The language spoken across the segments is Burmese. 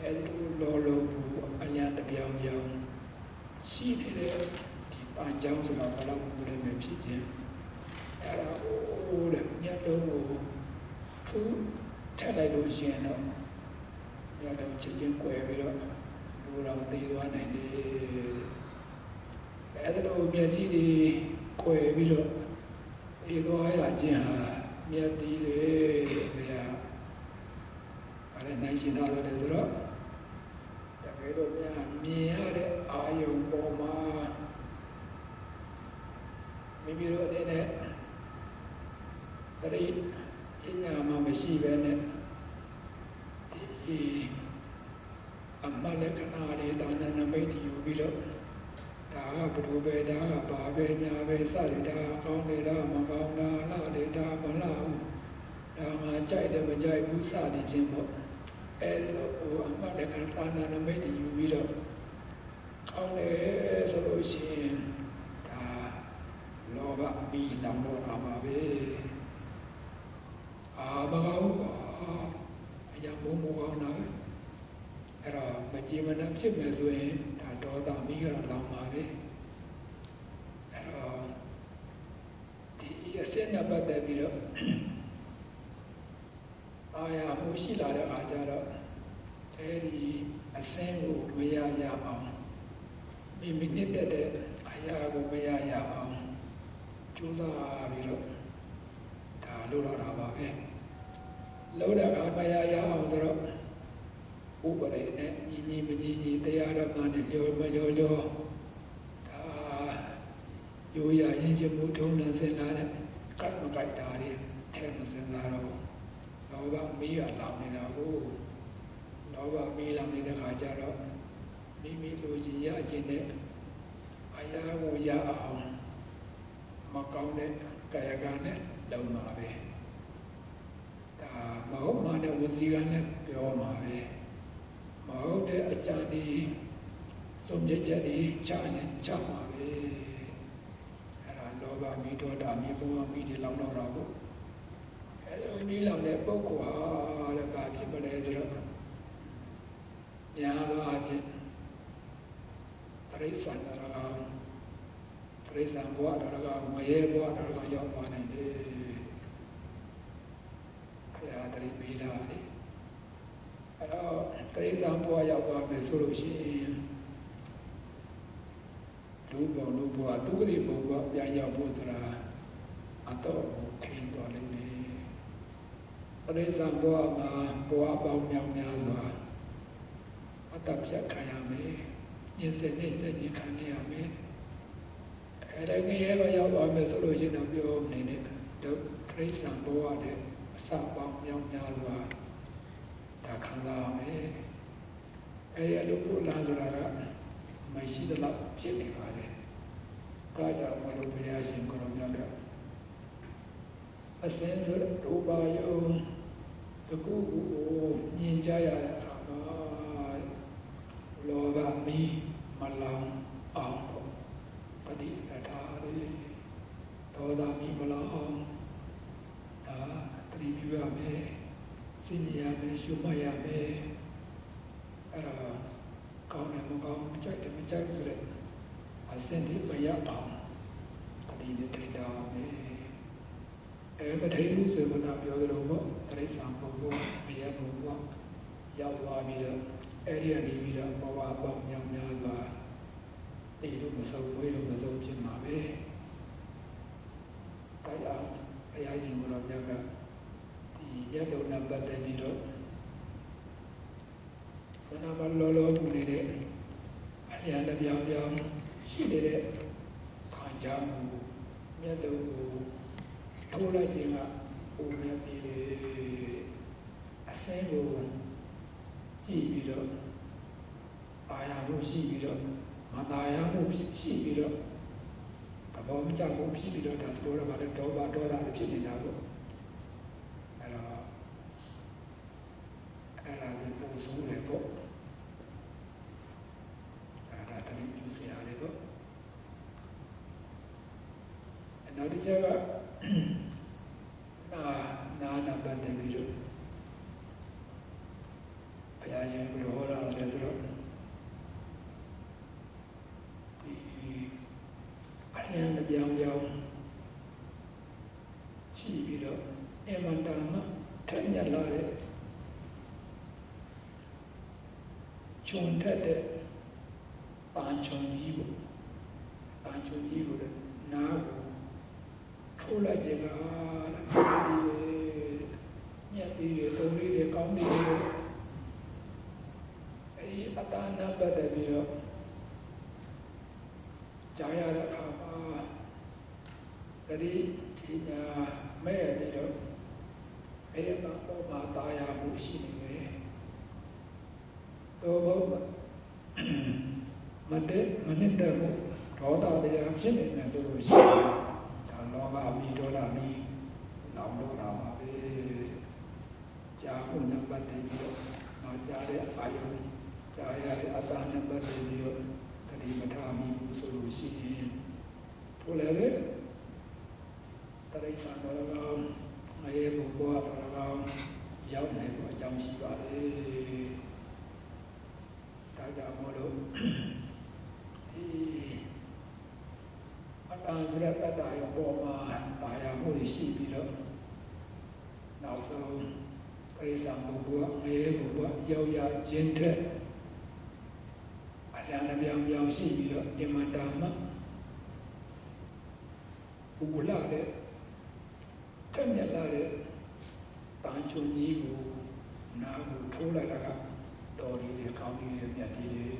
Lolo Alianda Biang Young, she did it. And Jones and Alabama would have been cheating. At all, yellow food, television, yellow chicken quaver, around the 190. As an old Messi, quaver, near the $19 me had I Boma. Maybe you know that. But in Mamma see when the Amalekanari done and made you below. Daga Brube, Daga Babe, Yave, Salida, Conda, Magona, Lada, Malau, Dama Jai, Majai, Busadi, Jimbo. Amalekanana made you below. Only solution. Lova mi lambo amabe abagau ayam mumu na era majimana chime sue ta do ta mi ga lamabe era ti asen na ba de bi lo aya mu shi la de a ja do edi asen ko maya ya aung mi nit de aya ko maya ya aung Chula Viro Lura Rababe Loda Maya Amazro Ubere, Nini, they are a man in your Mayo Yuya Yijamuton and Senana, Katmakai Dari, Temus and Laro, Nova me along in a woo, Nova me along in a Hajaro, Mimi Lucia Jine, Ayahu Ya. Macau Kayagane, Daumabe. Mahomana Wazigane, Piomabe. Mahode Ajani, Somjajadi, China, Chamabe. And Lova Mito Dami, Midi Lano Rabo. And Milan Boko, the Gatsibazero. Yano Ajin. Resan. Raise and water, my air water, young one, and the Pizani. Raise and boy out my solution. Lubo, a dugri book, Yaya Botra, Ato, came to me. Raise and boa about Yam Yazwa. Atapja Kayame, yes, and they said you can hear me. And I never have a solution of your minute. The praise and board, Sabam Yam Yalwa, Takala, I look Lazara, my Shidala, Chili, Kaja, Malopias in Colombiana. A sense of Rubayo, the Guru, Ninjaya, Lova, me, Malam, Ampo. Padis Atari, Toda Mimalam, Tribuame, Siniame, Shumayame, Kaunamagam, Chakamajakre, ascended by Yapam, Padina Tridame, Every loser would have your over, Tresampo, Miyamu, Yawamida, Area Livida, Mawa, Yam Yazwa. They look so well as old Jimabe. I think one of them, the yellow number that you know. When I'm a lolo who did it, I had a young, she did it. Panjamu, yellow, Tola Jima, who may be a single G. I am G. I am Shibido. A bomb jump of Shibido has told about a dollar the Chilinago. And as a post level, and I think you see a level. And now the Java Nana Bandavido. I am ခြုံထက်တဲ့ပန်းခြုံကြီးကိုနားကိုထိုးလိုက်ခြင်းကမြတ်ပြီးတုံးလေးတွေကောင်းပြီးအဲဒီအတန်နဲ့ပတ်သက်ပြီးတော့ကြားရတဲ့အခါမှာတတိဒီညာမဲ့ပြီးတော့အဲဒီပေါ်မှာတာယာမှုရှိနေတယ်တော့မနစ်တဲ့မှုဒေါသတရားဖြစ်နေတယ်ဆိုလို့ရှိရင်ဒါလောဘမီဒေါသမီလောင်လို့လာပါပဲကြားဖို့နံပါတ်တည်းပြီးတော့ကြားတဲ့အာယုံကြားရတဲ့အတန်နံပါတ်တည်းပြီးတော့တတိမထာမီဘူးဆိုလို့ရှိရင်ထိုလည်းပဲတရိစ္ဆာန်တော်ကောင်ငရေဘုရားတော်ကောင်ရောက်နေဖို့အကြောင်းရှိပါလေဒါကြောင့်မို့လို့အတန်စရတတာရောပေါ်မှာတာယာမှုရှိပြီးတော့နောက်ဆုံးပရိစ္ဆာန်ဘုရားငရေဘုရားရောက်ရခြင်းတဲ့အလံပြောင်ရှိပြီးတော့အမတ္တမပူလာတဲ့ထက်မြက်လာတဲ့ပန်းချုံကြီးကိုနားကိုထိုးလိုက်တာကတော်ရီတွေကောင်းကြီးတွေမြတ်ကြီးတွေ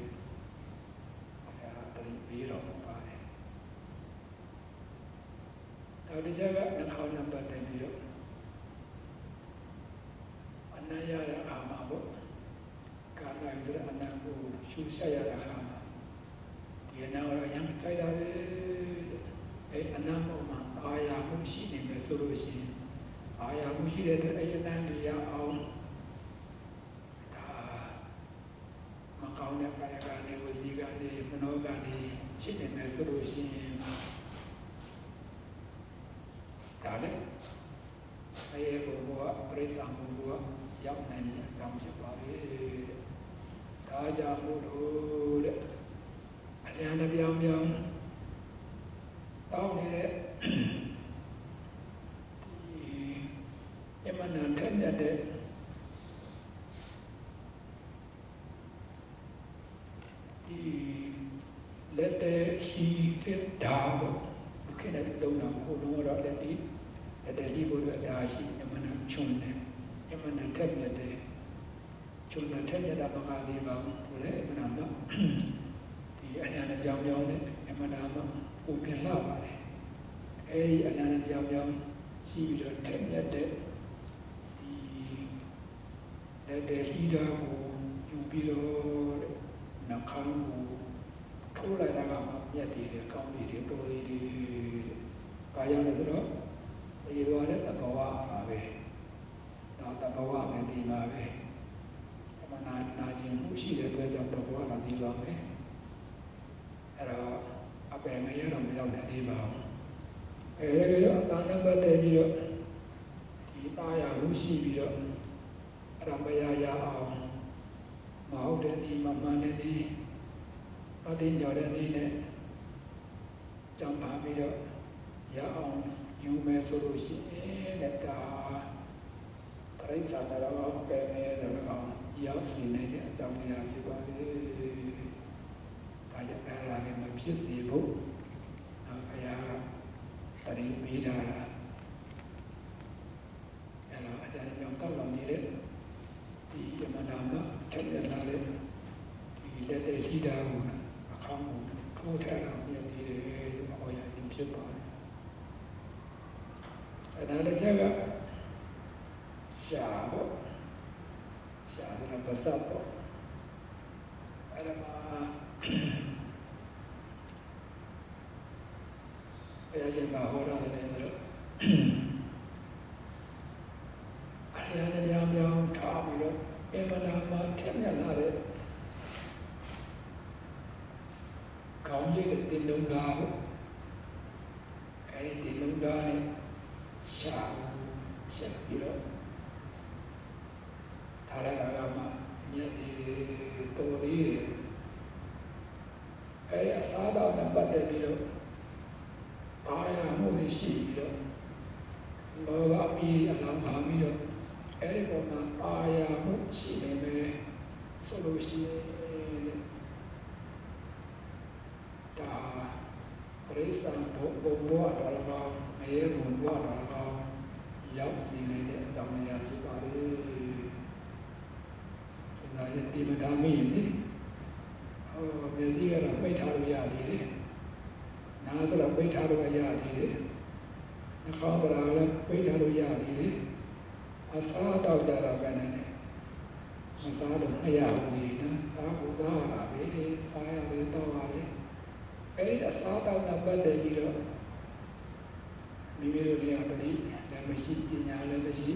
အဲဒါတတိပြီးတော့ပါတယ်နောက်တစ်ချက်ကနှာခေါင်းနံပါတ်တင်ပြီးတော့အနံ့ရတဲ့အာမပေါ့ကာလဆိုတဲ့အနံ့ကိုရှုဆက်ရတဲ့အာမဒီအနံ့တော့ရမ်းထိုက်တာပဲအဲအနံ့ပေါ်မှာအာယာမှုရှိနေမယ်ဆိုလို့ရှိရင်အာယာမှုရှိတဲ့အတွက်အဲဒီအနံ့တွေရအောင်မကောင်းတဲ့ကာယကနေဝစီကနေမနောကနေဖြစ်နေမယ်ဆိုလို့ရှိရင်ဒါလည်းအဲဘုရားပရိစ္ဆာန်ဘုရားရောက်နိုင်တဲ့အကြောင်းဖြစ်ပါလေဒါကြောင့်မို့လို့တဲ့အလျံပြောင်းတောင်းနေတဲ့ဒီအမှန်တန်ထက်မြတ်တဲ့ဒီလက်တဲ့ရှိတဲ့ဓာတ်ကိုခက်တဲ့တုံးတာကိုတော့လက်ဒီဘုရားဓာတ်ရှိအမှန်တန်ချုံတယ်အမှန်တန်ထက်မြတ်တဲ့ချုံတဲ့ထက်မြတ်တာဘာသာလေးပါဘူးလေအမှန်တန်တော့ဒီအလျံပြောင်းနဲ့အမှန်တန်တော့ကိုပြန်လာပါတယ်အဲဒီအလျံပြောင်းရှိပြီးတော့ထက်မြတ်တဲ့ဒီလက်တဲ့ရှိတာကိုယူပြီးတော့နှာခေါင်းကိုထိုးလိုက်တာကမှမြတ်တွေကောင်းတွေတော်တွေကာယနဲ့ဆိုတော့ဒီလိုလည်းသဘောဝပါပဲတော့သဘောဝပဲဒီမှာပဲအမှန်နာခြင်းမှုရှိတဲ့အတွက်ကြောင့်သဘောဝလာဒီပါပဲအဲ့တော့အပယ်မရတော့မရောက်တဲ့ဒီပါအဲဒီတော့တာနံပါတ်တက်ပြီးတော့ဒီတာယာမှုရှိပြီးတော့အရမရအောင်မဟုတ်တဲ့ဒီမမှန်တဲ့ဒီအတင်းကြော်တဲ့ဒီနဲ့ကြောင်းပါပြီးတော့ရအောင်ယူမယ်ဆိုလို့ရှိရင်လည်းဒါပရိစ္ဆာတော်ကပဲနဲ့တော့ရောက်စီနေတဲ့အကြောင်းအရာဖြစ်ပါလေ။ဒါကြောင့်အဲ့ဒါလည်းမဖြစ်စေဖို့ဘုရားတရိပ်ပေးတာအဲ့တော့အဲ့ဒါကြောင့်တောက်လောင်နေတဲ့ဒီယမနာမထက်ရလာတဲ့ဒီလက်တဲ့ရှိတာကိုအခေါင်းကိုထိုးထားအောင်ပြန်ပြီးဟောရခြင်းဖြစ်ပါတယ်။အဲ့ဒါလည်းကျကရှာဖို့ရှာတဲ့ပတ်သက်တော့အဲ့ဒါမှာအဲ့ဒီမှာဟောရတယ်ဆိုတော့အဲ့ဒီအများထားပြီးတော့အမှန်တမ်းထက်မြက်လာတဲ့ကောင်းကြီးတဲ့တင်လုံးသားကိုအဲ့ဒီတင်လုံးသားနဲ့ရှာပြီးတော့ထားရတာကမှမြတ်ဒီတော်လေးအဲ့အစားတော့နံပါတ်တက်ပြီးတော့အာရမှုရှိပြီးတော့ဘောအပီအလောင်းပါပြီးတော့အဲ့ဒီပေါ်မှာအာရမှုရှိနေမယ်ဆိုလို့ရှိရင်ရိစ္ဆာန်ဘုံဘဝတော်ကောင်းငရဲဘုံဘဝတော်ကောင်းရောက်စီနေတဲ့အကြောင်းတရားဖြစ်ပါလေစကားရဲ့ဒီမဒါမီလေမျက်စိကတော့ပိတ်ထားလို့ရသေးတယ်နားဆိုတော့ပိတ်ထားလို့ရသေးတယ်နှာခေါင်းကတော့လည်းပိတ်ထားလို့ရသေးတယ်အစားတော့ကြတော့ပဲနဲ့မစားလို့မရဘူးနော်စားဖို့စားရတာပဲစားရတယ်တော့ရတယ်အဲ့ဒီအစားတော့ပတ်သက်ပြီးတော့မိမိတို့လည်းပရိလည်းမရှိပညာလည်းမရှိ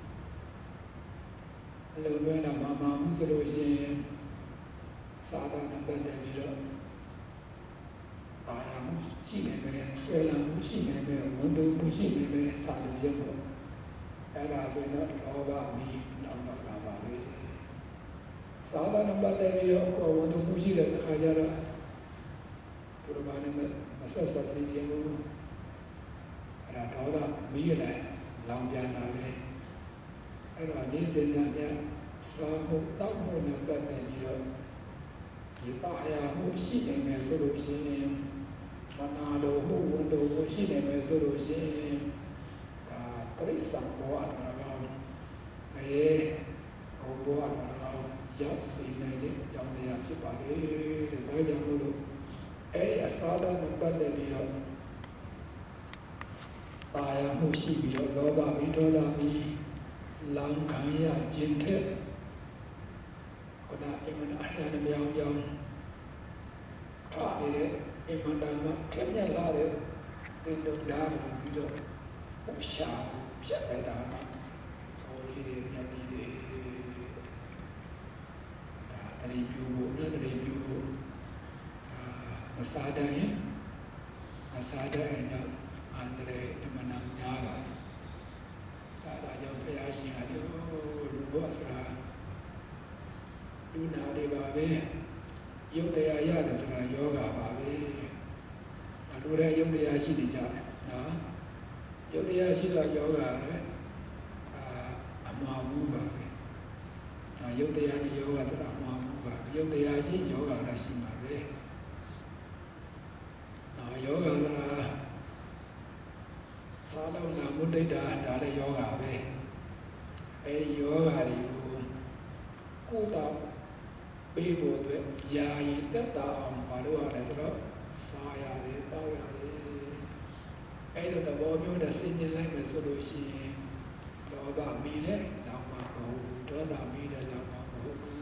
အလုံးလုံးတော့မမှန်ဘူးဆိုလို့ရှိရင်စားတော့ပတ်သက်ပြီးတော့ပါရမှုရှိနေတယ်ဆွဲလမ်းမှုရှိနေတယ်ဝန်တိုးမှုရှိနေတယ်စားလို့ရဖို့အဲ့ဒါဆိုတော့လောဘမီနောက်တော့လာပါလေစားတော့ပတ်သက်ပြီးတော့ဝန်တိုးမှုရှိတဲ့အခါကျတော့ဘုရားနဲ့မဆက်ဆက်စီခြင်းလို့အဲ့ဒါတော့မီးလည်းလောင်ပြန်လာတယ်အဲ့တော့ဒီစင်ညာပြစားဖို့တောက်ဖို့နဲ့ပတ်သက်ပြီးတော့ဒီပါရမှုရှိနေမယ်ဆိုလို့ရှိရင်မနာလိုမှုဝန်တိုးမှုရှိနေမယ်ဆိုလို့ရှိရင်ဒါပရိစ္ဆာဘောအနာကောအေးဟောဘောအနာကောရောက်စီနေတဲ့အကြောင်းတရားဖြစ်ပါလေဒါကြောင့်လို့အဲ့အစားတော့ပတ်သက်ပြီးတော့ပါရမှုရှိပြီးတော့လောဘမီဒေါသမီလောင်ခံရခြင်းထက်ခဏအမှန်အတိုင်းပြောင်းပြောင်းထားနေတဲ့အမှန်တမ်းထက်မြက်လာတဲ့ဒီလိုဓာတ်ကိုပြီးတော့ဥရှာဖြတ်လိုက်တာဟောဒီတွေမြတ်ဒီတွေဒါတည်းယူဖို့နဲ့တည်းယူဖို့မစားတိုင်းတော့အန္တရာယ်အမှန်များလာဒါကြောင့်ဘုရားရှင်ကလူဘောစရာလူနာတွေပါပဲယုတ်တရားရတယ်ဆိုတာယောဂပါပဲလူတွေယုတ်တရားရှိနေကြတယ်နော်ယုတ်တရားရှိတော့ယောဂလည်းအမှားဘူးပါပဲယုတ်တရားနဲ့ယောဂဆိုတာအမှားဘူးပါယုတ်တရားရှိယောဂလည်းရှိမှာပဲယောဂဆိုတာသာလုံးနာမုဒိတာဒါလည်းယောဂပဲအဲဒီယောဂတွေကိုယ်တော်ပေးဖို့အတွက်ယာယီတက်တာအောင်ဘာလို့ရလဲဆိုတော့စားရတယ်တောက်ရတယ်အဲ့လိုသဘောမျိုးနဲ့စဉ်းကျင်လိုက်မယ်ဆိုလို့ရှိရင်လောဘမီလဲလောက်မှာမဟုတ်ဘူးဒေါသမီလဲလောက်မှာမဟုတ်ဘူး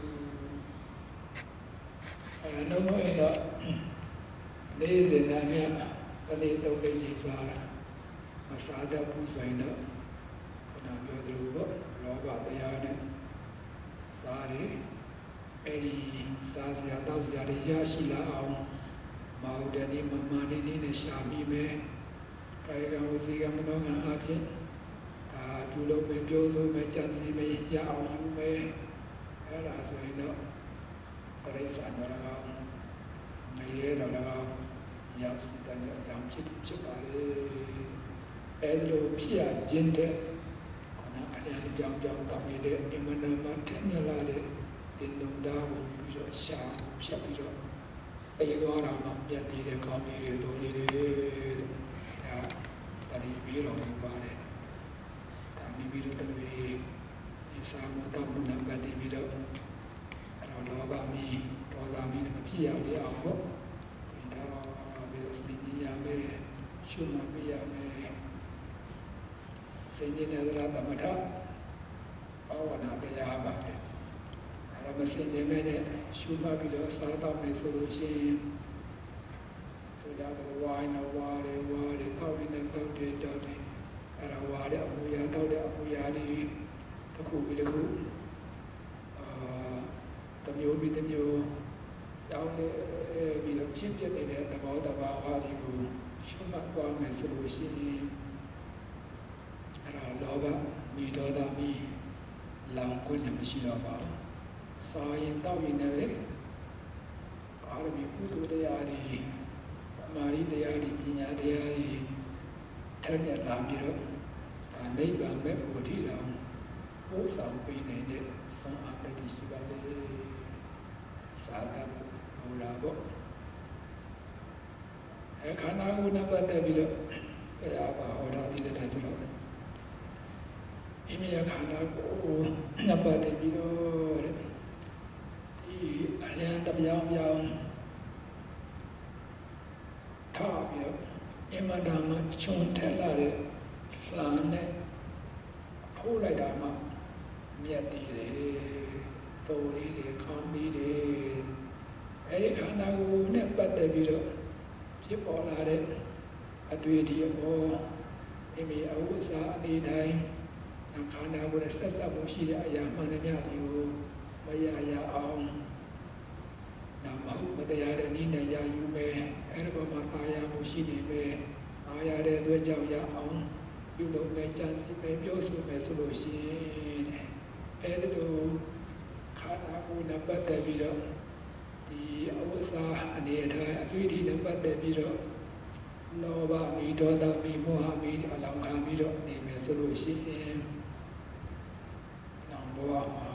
အဲ့တော့ဘုရားတော့လေးစင်သားများတလေးတုံးလေးကြီးစားတာမစားတတ်ဘူးဆိုရင်တော့ခဏပြောသလိုပေါ့လောဘတရားနဲ့စားတယ်အဲ့ဒီစားစရာတောက်စရာတွေရရှိလာအောင်မဟုတ်တဲ့ဒီမမာနေနဲ့ရှာမိမယ်ကာယကံဝစီကံမနောကံအဖြစ်ပြုလုပ်မယ်ပြောဆိုမယ်ကြံစည်မယ်ရအောင်ယူမယ်အဲ့ဒါဆိုရင်တော့ပရိစ္ဆာန်တော်ကောငရဲတော်ကောရောက်စီတဲ့အကြောင်းဖြစ်ပါလေအဲ့ဒီလိုဖြစ်ရခြင်းတဲ့ခဏအရင်ကြောင်းတောင်းနေတဲ့အမှန်တမ်းထင်ရလာတဲ့ဒီလုံသားကိုပြီးတော့ရှာဖြတ်ပြီးတော့အေးသွားတာမှပြတ်သေးတဲ့ကောင်းကြီးတွေတို့ကြီးတွေဒါတတိပြီးတော့ပါတယ်ဒါမိမိတို့တွေဒီစာမတော်မှုနဲ့ပတ်သက်ပြီးတော့အဲ့တော့လောဘမီဒေါသမီမဖြစ်ရလေအောင်ပေါ့ဒီတော့ပြီးစီနီရမယ်ရှုမှတ်ပြရမယ်စိတ်နဲ့တရားသမထဘာဝနာတရားပါတယ်မစင်ကြမဲ့နဲ့ရှုမှတ်ပြီးတော့စားတော့မယ်ဆိုလို့ရှိရင်ဆိုကြတော့ဝိုင်းတော့ဝါတယ်တောက်ပြီးနဲ့တောက်တယ်အဲ့ဒါဝါတဲ့အမူအရာတောက်တဲ့အမူအရာတွေတစ်ခုပြီးတစ်ခုတစ်မျိုးပြီးတစ်မျိုးတောင်းနေပြီးတော့ဖြစ်ပြနေတဲ့သဘောတဘာဝတွေကိုရှုမှတ်သွားမယ်ဆိုလို့ရှိရင်အဲ့ဒါလောဘမီဒေါသမီလောင်ခွင့်နဲ့မရှိတော့ပါဘူးစားရင်တောက်ရင်လည်းပါရမီကုသိုလ်တရားတွေအမာရီတရားတွေပညာတရားတွေထက်မြက်လာပြီးတော့နိဗ္ဗာန်မဲ့ဘုရားတော်ပို့ဆောင်ပေးနေတဲ့ဆွမ်းအားတည်းရှိပါလေစာတတ်ဘုရားပေါ့အခန္ဓာကိုယ်နဲ့ပတ်သက်ပြီးတော့ဘုရားပါဟောတာဒီတဲ့ဆိုတော့အိမေယခန္ဓာကိုယ်နဲ့ပတ်သက်ပြီးတော့ဒီအလျံတပြောင်းပြောင်းထားပြီးတော့အမဒါမှချွန်ထက်လာတဲ့လှမ်းနဲ့ထိုးလိုက်တာမှမြတ်တည်တယ်တော်လေးတွေကောင်းလေးတွေအဲဒီခန္ဓာကိုယ်နဲ့ပတ်သက်ပြီးတော့ဖြစ်ပေါ်လာတဲ့အတွေ့အထိအပေါ်မိမိအဝိဇ္ဇာအနေတိုင်းခန္ဓာကိုယ်နဲ့ဆက်စပ်မှုရှိတဲ့အရာမှန်တဲ့များတွေကိုမရရအောင်ဒါမှမဟုတ်မတရားတဲ့နည်းနဲ့ရယူမယ်အဲဒီပေါ်မှာအာရမှုရှိနေမယ်အာရတဲ့အတွက်ကြောင့်ရအောင်ပြုလုပ်မယ်ကြံစည်မယ်ပြောဆိုမယ်ဆိုလို့ရှိရင်အဲဒီလိုခန္ဓာကိုယ်နဲ့ပတ်သက်ပြီးတော့ဒီအဝိဇ္ဇာအနေအထားအတွေ့အထိနဲ့ပတ်သက်ပြီးတော့လောဘမီဒေါသမီမောဟမီအလောင်းခံပြီးတော့နေမယ်ဆိုလို့ရှိရင်နောင်ဘဝမှာ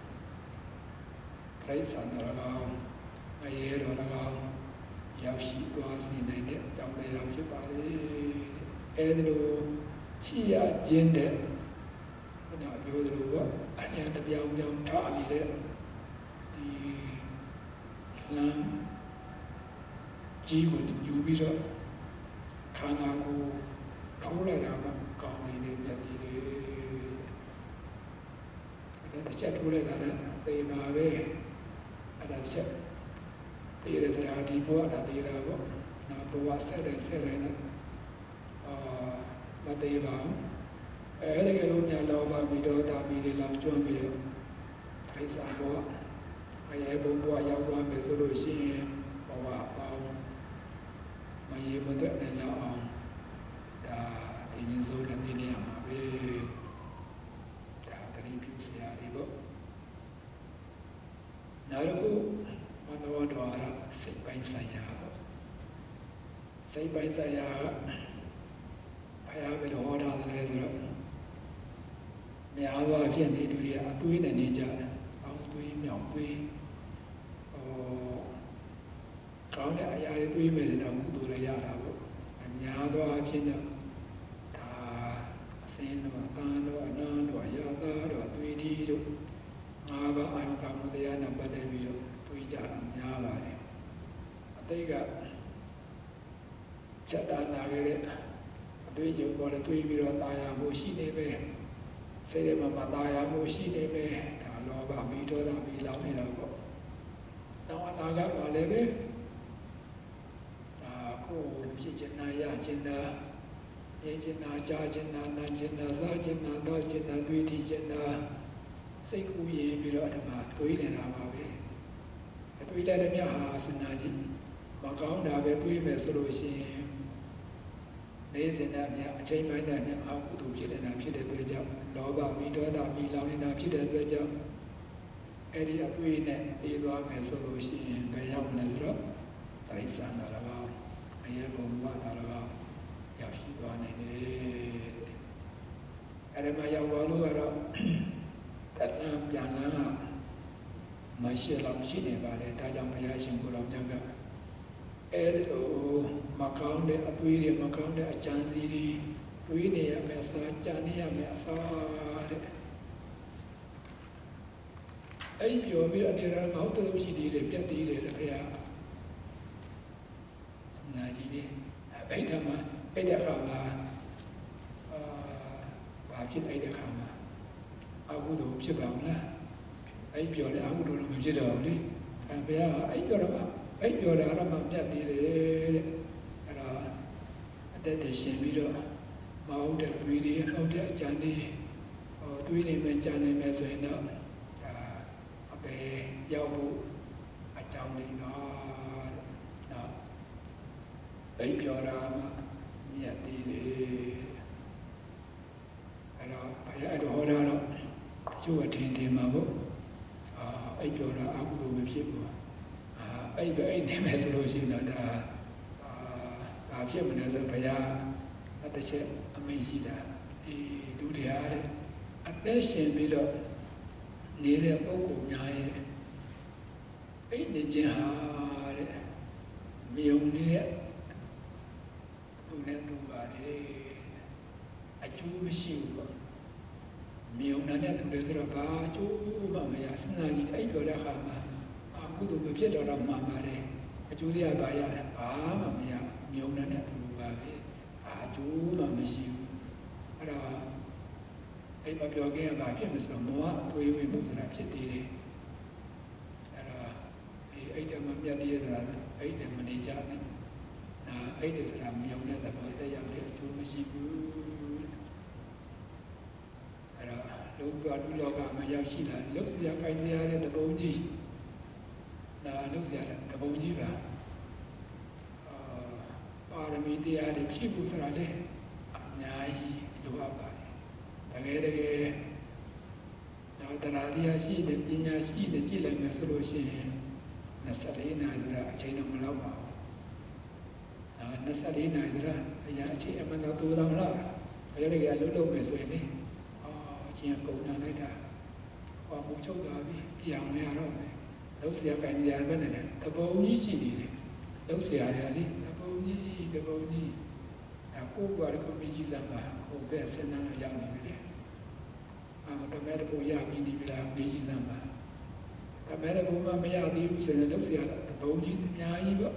ပြိဿန္တရကောင်အရေးတော်ကောင်ရောက်ရှိသွားစီနိုင်တဲ့အကြောင်းတရားဖြစ်ပါလေအဲဒီလိုရှိရခြင်းတဲ့ခဏပြောသလိုပေါ့အញ្ញတပြောင်းပြောင်းထားနေတဲ့ဒီလမ်းကြီးကိုယူပြီးတော့ခန္ဓာကိုယ်ထောက်လိုက်တာမှကောင်းနေတဲ့ပြည့်တယ်အဲ့ဒါချက်ထိုးလိုက်တာလည်းသေပါပဲအဲ့ဒါချက်သေရစရာဒီဘဝဒါသေတာပေါ့နောက်ဘဝဆက်တယ်နဲ့မသေးပါဘူးအဲ့ဒါကလေးများလောဘမီဒေါသမီတွေလောင်ကျွမ်းပြီးတော့ထိုင်စားဘဝအရေဘုံဘဝရောက်သွားမယ်ဆိုလို့ရှိရင်ဘဝပေါင်းမရေမသက်နဲ့လောက်အောင်ဒါဒီနည်းစိုးနဲ့နေရမှာပဲဒါတတိပြုစရာတွေပေါ့နောက်တော့မနောဒွါရစိတ်ပိုင်းဆိုင်ရာစိတ်ပိုင်းဆိုင်ရာဘုရားဘယ်လိုဟောတာလဲဆိုတော့များသောအဖြစ်နေသူတွေအသွေးနဲ့နေကြတယ်အောက်သွေးမြောက်သွေးကောင်းတဲ့အရာတွေတွေးမယ်ဆိုတော့ကုသိုလ်တွေရတာပေါ့အများသောအဖြစ်တော့ဒါအစင်းတို့အတန်းတို့အနန်းတို့အရာသားတို့အသွေးဒီတို့ငါးပါးအာယုကမတရားနဲ့ပတ်သက်ပြီးတော့တွေးကြတာများပါတယ်အတိတ်ကချက်တာနာခဲ့တဲ့အတွေ့အကြုံပေါ်လည်းတွေးပြီးတော့တာယာမှုရှိနေပဲစိတ်ထဲမှာတာယာမှုရှိနေပဲဒါလောဘမီဒေါသမီလောင်နေတာပေါ့နောက်အနာဂတ်မှာလည်းပဲကိုယ်ဖြစ်ချင်တာရချင်တာမြင်ချင်တာကြားချင်တာနားချင်တာစားချင်တာတောက်ချင်တာတွေ့ထိချင်တာစိတ်ကူးရင်ပြီးတော့ဒီမှာတွေးနေတာပါပဲအတွေးတဲ့မြတ်ဟာစဉ်းစားကြည့်မကောင်းတာပဲတွေးမယ်ဆိုလို့ရှိရင်နေစဉ်နဲ့မြတ်အချိန်ပိုင်းနဲ့မြတ်အကုသိုလ်ဖြစ်နေတာဖြစ်တဲ့အတွက်ကြောင့်လောဘမီဒေါသမီလောင်နေတာဖြစ်တဲ့အတွက်ကြောင့်အဲ့ဒီအတွေးနဲ့နေသွားမယ်ဆိုလို့ရှိရင်ဘယ်ရောက်မလဲဆိုတော့တိရစ္ဆာန်တော်အရေဘုံဘဝတာတော့ရောက်ရှိသွားနိုင်တယ်အဲ့ဒီမှာရောက်သွားလို့ကတော့တဏှာပြန်လာမရှိတော့ရှိနေပါလေဒါကြောင့်ဘုရားရှင်ကိုယ်တော်မြတ်ကအဲ့ဒီလိုမကောင်းတဲ့အသွေးတွေမကောင်းတဲ့အကြံစီတွေတွေးနေရမယ်စားကြံနေရမယ်အစားတဲ့အဲ့ပြောပြီးတော့နေတာငေါ့တလို့ရှိသေးတယ်ပြတ်သေးတယ်ဘုရားနာကြီးနေဗိဓမာအဲ့ဒီအခါမှာဘာဖြစ်အဲ့ဒီအခါမှာအကုသိုလ်ဖြစ်ပါမလားအဲ့ပြောတယ်အကုသိုလ်တော့မဖြစ်တော့ဘူးလေဘုရားအဲ့ပြောတော့အဲ့ပြောတာတော့မှပြတ်သေးတယ်တဲ့အဲ့တော့အတက်တရှင်ပြီးတော့မဟုတ်တဲ့တွေးတွေဟုတ်တဲ့အကြံတွေတွေးနေမယ်ကြံနေမယ်ဆိုရင်တော့ဒါအပေရောက်ဖို့အကြောင်းလေးတော့အဲ့ပြောတာမှမြတ်သေးတယ်အဲ့တော့ဘုရားအဲ့တော့ဟောတာတော့ကျိုးအထင်ထင်မှာပေါ့အဲ့ပြောတာအကုသိုလ်မဖြစ်ဘူးအဲ့ပဲအဲ့နေမယ်ဆိုလို့ရှိရင်တော့ဒါဖြစ်မလဲဆိုဘုရားအတချက်အမိန့်ရှိတာဒီလူတွေအားတဲ့အသက်ရှင်ပြီးတော့နေတဲ့ပုဂ္ဂိုလ်များရဲ့အဲ့နေခြင်းဟာတဲ့မြုံနေတဲ့မရှိဘူးပေါ့မြေုံနဲ့တူတယ်ဆိုတော့ဘာအကျိုးမှမရစဉ်းစားကြည့်အဲ့ပြောတဲ့အခါမှာကုသိုလ်မဖြစ်တော့မှပါတယ်အကျိုးတွေကဘာရလဲဘာမှမရမြေုံနဲ့တူပါပဲဘာအကျိုးမှမရှိဘူးအဲ့တော့အဲ့မပြောခင်ကဘာဖြစ်မစလို့မောဟတွေးဝင်မှုဆိုတာဖြစ်သေးတယ်အဲ့တော့အဲ့တည်းမှာမြတ်တည်းဆိုတာအဲ့တည်းမနေကြနဲ့အဲ့ဒီဆိုတာမြေုံတဲ့သဘောတရားတဲ့အကျိုးမရှိဘူးအဲ့တော့လူလောကမှာရောက်ရှိလာလုတ်စရာခိုင်းစရာတဲ့တပုံကြီးဒါလုတ်စရာတပုံကြီးပါပါရမီတရားတွေဖြည့်ဖို့ဆိုတာလေအများကြီးလိုအပ်ပါတယ်တကယ်တော့တရားတရားရှိတဲ့ပညာရှိတဲ့ကြည့်လိုက်မယ်ဆိုလို့ရှိရင်24နာရီဆိုတာအချိန်တော့မလောက်ပါဘူး24နာရီဆိုတာအရာအချိန်အမှန်တော့တိုးတော့လောက်ဘယ်လိုလဲလုံးမယ်ဆိုရင်လေအချိန်ကုန်တာလိုက်တာဟောမှုချုပ်သွားပြီပြောင်းရတော့မယ်လုံးစရာကန်စရာပဲနဲ့တပုံကြီးရှိနေတယ်လုံးစရာတွေလေတပုံကြီးကိုယ်ကလည်းကိုမြည်ကြည့်စမ်းပါဟိုဘက်စဉ်းစားလို့ရောက်နေပြီလေတမဲတပုံရပြီးနေပြီလားမြည်ကြည့်စမ်းပါတမဲတပုံမှမရသေးဘူးဆိုရင်လုံးစရာတပုံကြီးအများကြီးပေါ့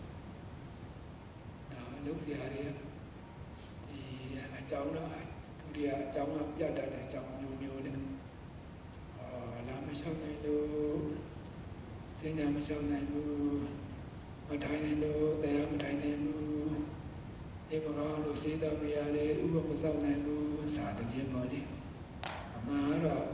လုံးစရာတွေဒီအကြောင်းတော့သူတွေအကြောင်းကပြတ်တတ်တဲ့အကြောင်းမျိုးနဲ့လာမလျှောက်နိုင်လို့စဉ္ညာမလျှောက်နိုင်ဘူးမထိုင်နိုင်လို့တရားမထိုင်နိုင်ဘူးဒီမကောင်းလို့စေတမရတယ်ဥပမစောင့်နိုင်ဘူးစာတကယ်ပေါ်လေအမှားတော့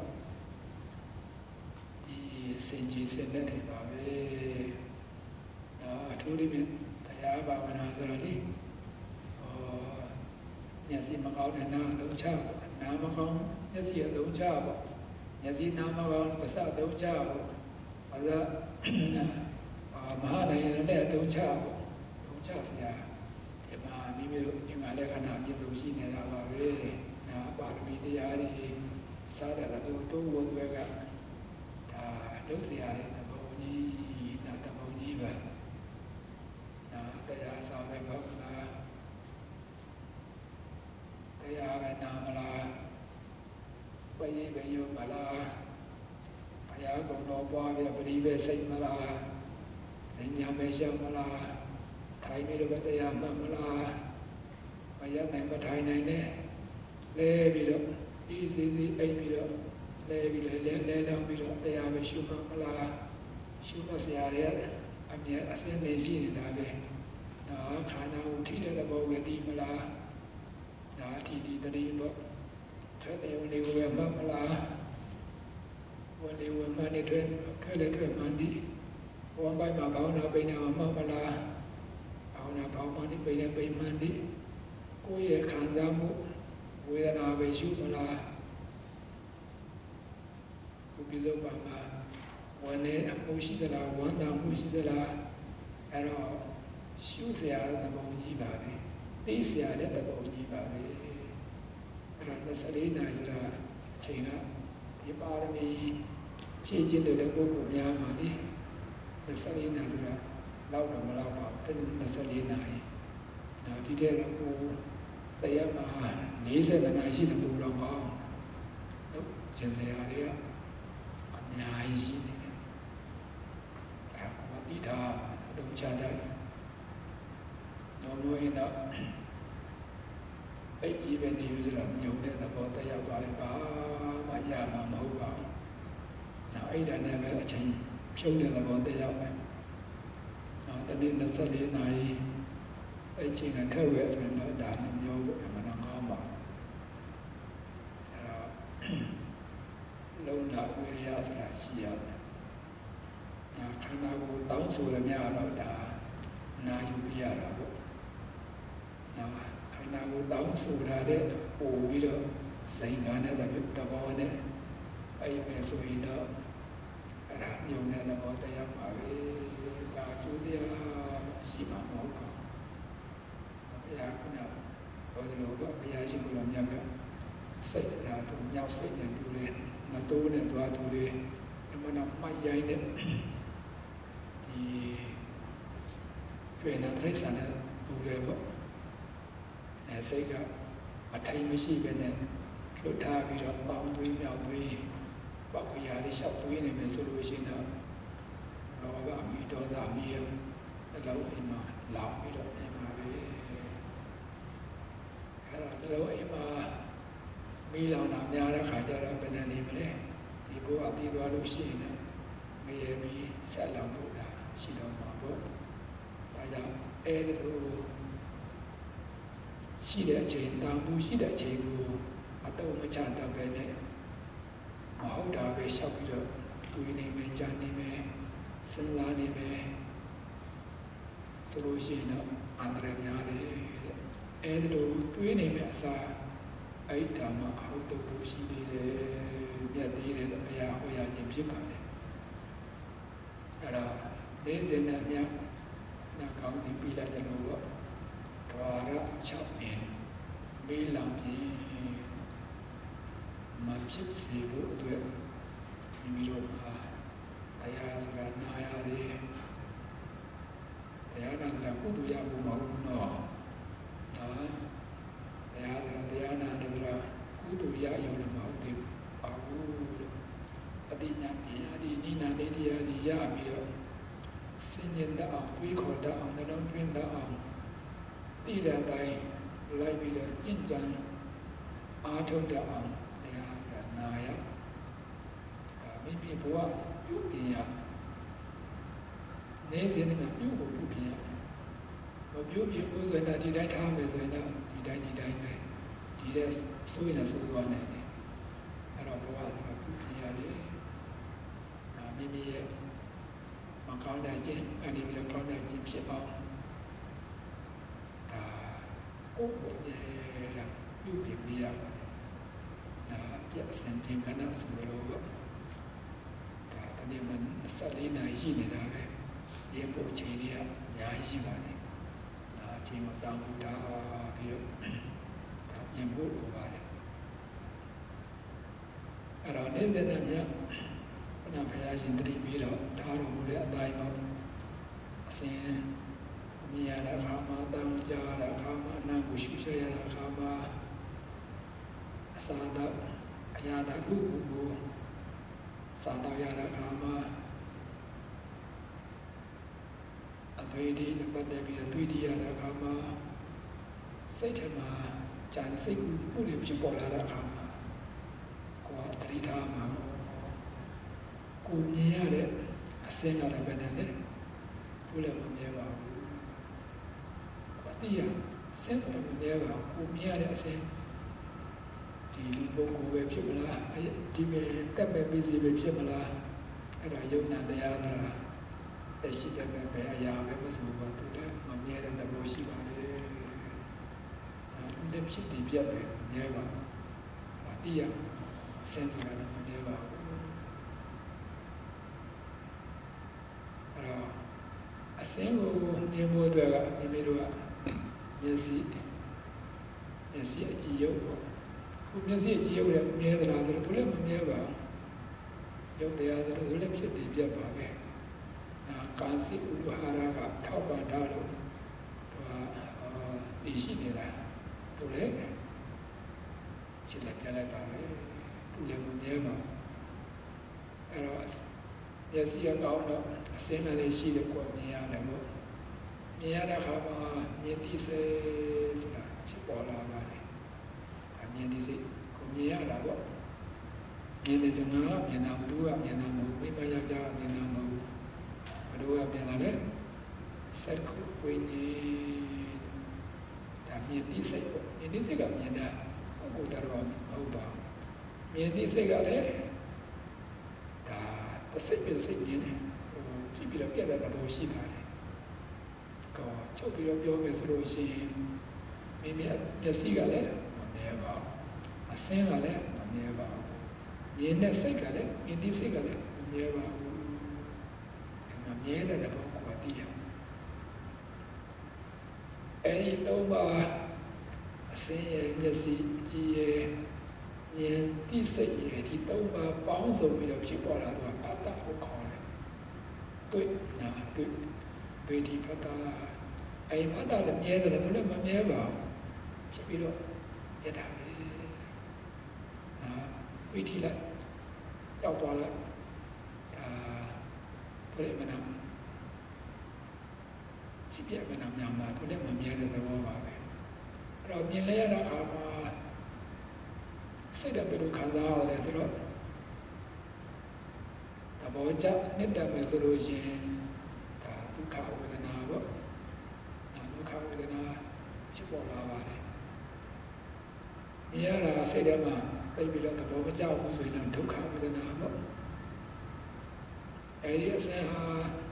ဒီစင်ကြီးစင်တဲ့တွေပါပဲအထူးသဖြင့်တရားဘာဝနာဆိုတော့လေမျက်စိမကောင်းတဲ့နားသုံးချပေါ့နားမကောင်းမျက်စိအသုံးချပေါ့မျက်စိနားမကောင်းပါးစပ်သုံးချပေါ့ပါးစပ်မဟာနိုင်ရလည်းသုံးချပေါ့သုံးချစရာဒီမှာမိမိတို့ဒီမှာလည်းခဏပြည့်စုံရှိနေတာပါပဲနာပါရမီတရားတွေစားတယ်လို့တိုးဝသွဲကဒါလုပ်စရာတဲ့ဘုံကြီးနာတဘုံကြီးပဲနာတရားဆောင်ပဲပေါ့လားတရားပဲနာမလားဘယ်ရေးပဲယုံမလားဘုရားကုံတော်ပွားပြပရိပဲစိတ်မလားစိတ်ညာပဲရှောက်မလားထိုင်ပြီးတော့တရားမှတ်မလားမရနိုင်မထိုင်နိုင်နဲ့လဲပြီးတော့ဒီစီစီအိပ်ပြီးတော့လဲပြီးတော့လဲလောင်းပြီးတော့တရားပဲရှုမှတ်မလားရှုမှတ်စရာတွေအမြဲအစင်းနေရှိနေတာပဲနော်ခန္ဓာကိုထိတဲ့ဘောပဲဒီမလားဒါအထိဒီတတိပေါ့ထွက်တယ်ဝင်လေဝယ်မှမလားဝင်လေဝယ်မှနေထွက်လေထွက်မှဒီဘဝပိုင်မှာဘောင်းနာပိနေမှာမှမလားဘောင်းနာဘောင်းမှဒီပိနေပိမှန်ဒီကိုယ့်ရဲ့ခံစားမှုဝေဒနာပဲရှုမလားကိုပြစုံပါမှာဝန်နေအမှုရှိသလားဝန်တာမှုရှိသလားအဲ့တော့ရှုစရာတဲ့ပုံကြီးပါပဲသိစရာတဲ့ပုံကြီးပါပဲအဲ့ဒါ24နာရီဆိုတာအချိန်ကဒီပါရမီဖြည့်ခြင်းတဲ့ပုဂ္ဂိုလ်များပါလေ24နာရီဆိုတာလောက်တော့မလောက်ပါဘူး24နာရီဒီတဲ့တော့တရားမှာ40နာရီရှိတဲ့ပုဂ္ဂိုလ်တော့ပေါ့ကျင်စရာတွေကအများကြီးရှိနေတယ်ဒါကတိထားတော့ချတာတော့လို့ရင်တော့အဲ့ဒီပဲနေပြီးတော့ညုံတဲ့သဘောတရားပါလေပါမရမှာမဟုတ်ပါဘူး။နောက်အဲ့ဒါနဲ့ပဲအချိန်ဖြုံးတဲ့သဘောတရားပဲ။နောက်တနေ့24နာရီအဲ့ချိန်နဲ့ထည့်ဝဲဆိုရင်တော့ဒါနှမျိုးပဲအမှန်တော့ကောင်းပါဘူး။အဲ့တော့လုံးလာဝိရိယဆိုတာရှိရတယ်။ဒါခန္ဓာကိုယ်တောင်းဆိုရများတော့ဒါနာယူပြရတာပေါ့။နောက်ခန္ဓာကိုယ်တောင်းဆိုတာတဲ့ပို့ပြီးတော့စိတ်ကနဲ့တဘောနဲ့အဲ့မဲ့ဆိုရင်တော့အဲ့ဒါညုံတဲ့သဘောတရားပါပဲ။ဒါကျိုးတရားရှိမှာမဟုတ်ဘူး။ဘုရားကဘောဓိလိုကဘုရားရှိခိုးတော်မြတ်ကစိတ်ဆိုတာတော့မြောက်စိတ်နဲ့တူတယ်။မတိုးနဲ့သွားတူတယ်။အမှန်တော့မှတ်ရိုင်းတဲ့ဒီကျွေးနေတဲ့ဆန္ဒတူတယ်ပေါ့။စိတ်ကအထိုင်မရှိပဲနဲ့လွတ်ထားပြီးတော့ပေါင်းသွေးမြောက်သွေးပောက်ရလေးလျှောက်သွေးနေမယ်ဆိုလို့ရှိရင်တော့လောဘအမိဒေါသအမိရဲ့အလုံးအိမ်မှာလောင်ပြီးတော့ပြန်ပါပဲအဲ့တော့အလုံးအိမ်မှာမိလောင်တာများတဲ့ခါကျတော့ဘယ်နဲ့နေမလဲဒီဘုရားပြီးသွားလို့ရှိရင်မရေမီဆက်လောင်ဖို့တာရှိတော့မှာပေါ့ဒါကြောင့်အဲ့ဒီလိုရှိတဲ့အချိန်တောင်မှုရှိတဲ့အချိန်ကိုအတော့မချတတ်ပဲနဲ့မဟုတ်တာပဲရှောက်ပြီးတော့တွေးနေမယ်ကြားနေမယ်စဉ်းစားနေမယ်ဆိုလို့ရှိရင်တော့အန္တရာယ်များတယ်အဲ့ဒီလိုတွေးနေမယ်အစားအဲ့ဒါမှအဟုတ်တော့လို့ရှိသေးတယ်မြတ်သေးတယ်အရာဟောရခြင်းဖြစ်ပါတယ်အဲ့ဒါနေ့စဉ်နဲ့မြတ်နာကောင်းစီပြီးလိုက်တယ်လို့ပေါ့ဒွါရ6年မေးလောင်ပြီးမဖြစ်စေဖို့အတွက်မိမိတို့မှာတရားစကားနာရတယ်တရားနာစကားကုသိုလ်ရဖို့မဟုတ်ဘူးနော်တရားစကားတရားနာတယ်ဆိုတာကုသိုလ်ရရုံနဲ့မဟုတ်ဘူးပါဘူးအတိညာဉာဏ်အတိနိနာတိတရားတွေရပြီးတော့စဉ္ညာတအောင်တွေးခေါ်တအောင်နှလုံးသွင်းတအောင်သိတဲ့အတိုင်းလိုက်ပြီးတော့ကျင့်ကြံအားထုတ်တအောင်တရားကနာရမိမိဘဝပြုပြင်ရနေစဉ်နဲ့ပြုဖို့ပြုပြင်ရမပြုပြင်ဘူးဆိုရင်ဒီတိုင်းထားမယ်ဆိုရင်တော့ဒီတိုင်းပဲဒီတဲ့ဆိုရင်လည်းဆိုသွားနိုင်တယ်အဲ့တော့ဘဝကပြုပြင်ရတယ်မိမိရဲ့မကောင်းတဲ့ခြင်းအဲ့ဒီလိုကောင်းတဲ့ခြင်းဖြစ်အောင်ကိုယ်ကိုယ်ရပြုပြင်ပြရပြည့်စံပြင်ကနာဆိုလို့ဒါတနေ့မှ14နာရီရှိနေတာပဲဒီပုံချိန်လေးကအများကြီးရှိပါတယ်ဒါအချိန်မတောင်းဘူးဒါပြီးတော့ဒါပြင်ဖို့လိုပါတယ်အဲ့တော့နေ့စဉ်နဲ့မြတ်ဘုရားဘုရားရှင်တတိပြီးတော့ထားတော်မူတဲ့အတိုင်းတော့အစဉ်မြင်ရတဲ့အခါမှာတောင်းကြတဲ့အခါမှာအနံ့ကိုရှုရှဲရတဲ့အခါမှာအစာတော့အရာတခုကိုစာတော့ရတဲ့အခါမှာအသွေးတွေနဲ့ပတ်သက်ပြီးတော့တွေးတည်ရတဲ့အခါမှာစိတ်ထဲမှာကြံစိတ်မှုတွေဖြစ်ပေါ်လာတဲ့အခါမှာကိုယ်ကတတိထားမှာကိုမြင်ရတဲ့အစင်းကလည်းပဲနဲ့ဘူးလည်းမမြဲပါဘူးကိုသိရစင်းတယ်မမြဲပါဘူးကိုမြင်ရတဲ့အစင်းဒီလူပုဂ္ဂိုလ်ပဲဖြစ်မလားဒီမဲ့တက်မဲ့ပြီးစီပဲဖြစ်မလားအဲ့ဒါယုံနာတရားဆိုတာတက်ရှိတဲ့ပဲအရာပဲမဆိုပါသူလည်းမမြဲတဲ့သဘောရှိပါတယ်သူလည်းဖြစ်ပြီးပြတ်ပဲမြဲပါသိရစင်းတယ်လည်းမမြဲပါဘူးအဲ့တော့အစင်းကိုမြင်ဖို့အတွက်ကမိမိတို့ကမျက်စိအကြည့်ရုပ်ပေါ့ခုမျက်စိအကြည့်ရုပ်လည်းမြဲသလားဆိုတော့သူလည်းမမြဲပါဘူးရုပ်တရားဆိုတော့သူလည်းဖြစ်တည်ပြတ်ပါပဲကာစီဥပဟာရကထောက်ပံ့ထားလို့ဒီရှိနေတာသူလည်းဖြစ်လည်းပြလိုက်ပါပဲသူလည်းမမြဲပါအဲ့တော့မျက်စိအကောင်းတော့အစင်းလည်းရှိတယ်ကိုမြင်ရတယ်ပေါ့မြင်ရတဲ့အခါမှာမြင်သိစေဆိုတာဖြစ်ပေါ်လာပါတယ်မြင်သိစေကိုမြင်ရတာပေါ့မြင်နေစမှာမြင်တာဘုရားမြင်တာမဟုတ်မိမယောက်ျားမြင်တာမဟုတ်ဘုရားမြင်တာလေစက်ကိုဝိညာဉ်ဒါမြင်သိစေပေါ့မြင်သိစေကမြင်တာပုဂ္ဂိုလ်တော်မဟုတ်ပါဘူးမြင်သိစေကလည်းဒါတစ်စိတ်ပြစိတ်မြင်တယ်ကြည့်ပြီးတော့ပြတ်တဲ့သဘောရှိပါတယ်ကောချုပ်ပြီးတော့ပြောမယ်ဆိုလို့ရှိရင်မိမိမျက်စိကလည်းမမြဲပါဘူးအစင်းကလည်းမမြဲပါဘူးမြင်တဲ့စိတ်ကလည်းမြင်တဲ့စိတ်ကလည်းမမြဲပါဘူးမမြဲတဲ့သဘောကိုသိရအဲဒီတော့မှအစင်းရဲ့မျက်စိကြည့်ရဲ့ဉာဏ်သိစိတ်ရဲ့ဒီတော့မှပေါင်းစုံပြီးတော့ဖြစ်ပေါ်လာတော့အတ္တကိုခေါ်တယ်တွေ့နာတွေ့ဒီဖတ်တာအဲ့ဖတ်တာလည်းမြဲတယ်လည်းမမြဲပါဘူးဖြစ်ပြီးတော့ပြတ်တာပဲဝိထီလိုက်ကြောက်သွားလိုက်ဒါဘယ်မနာဖြစ်ပြမနာများမှာသူလည်းမမြဲတဲ့သဘောပါပဲအဲ့တော့မြင်လဲရတဲ့အခါမှာစိတ်ကဘယ်လိုခံစားရလဲဆိုတော့သဘောကျနှစ်တက်မယ်ဆိုလို့ရှိရင်ဒါဒုက္ခဝေဒနာပေါ့ဒါဒုက္ခဝေဒနာဖြစ်ပေါ်လာပါတယ်မြင်ရတာစိတ်ထဲမှာသိပြီးတော့သဘောမကျဘူးဆိုရင်ဒုက္ခဝေဒနာပေါ့အဲဒီအစင်ဟာ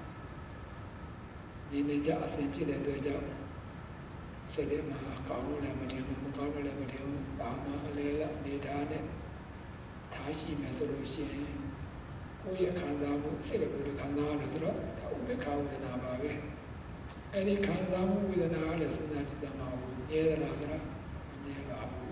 ဒီနေကြအစင်ဖြစ်တဲ့အတွက်ကြောင့်စိတ်ထဲမှာကောင်းလို့လည်းမထင်ဘူးမကောင်းလို့လည်းမထင်ဘူးဘာမှအလဲလက်နေထားနဲ့ထားရှိမယ်ဆိုလို့ရှိရင်ကိုယ့်ရဲ့ခံစားမှုစိတ်ကိုယ်ကိုခံစားရလို့ဆိုတော့ဒါဥပ္ပခဝေဒနာပါပဲအဲဒီခံစားမှုဝေဒနာကလည်းစဉ်းစားကြည့်စမ်းပါဦးမြဲသလားဆိုတော့မမြဲပါဘူး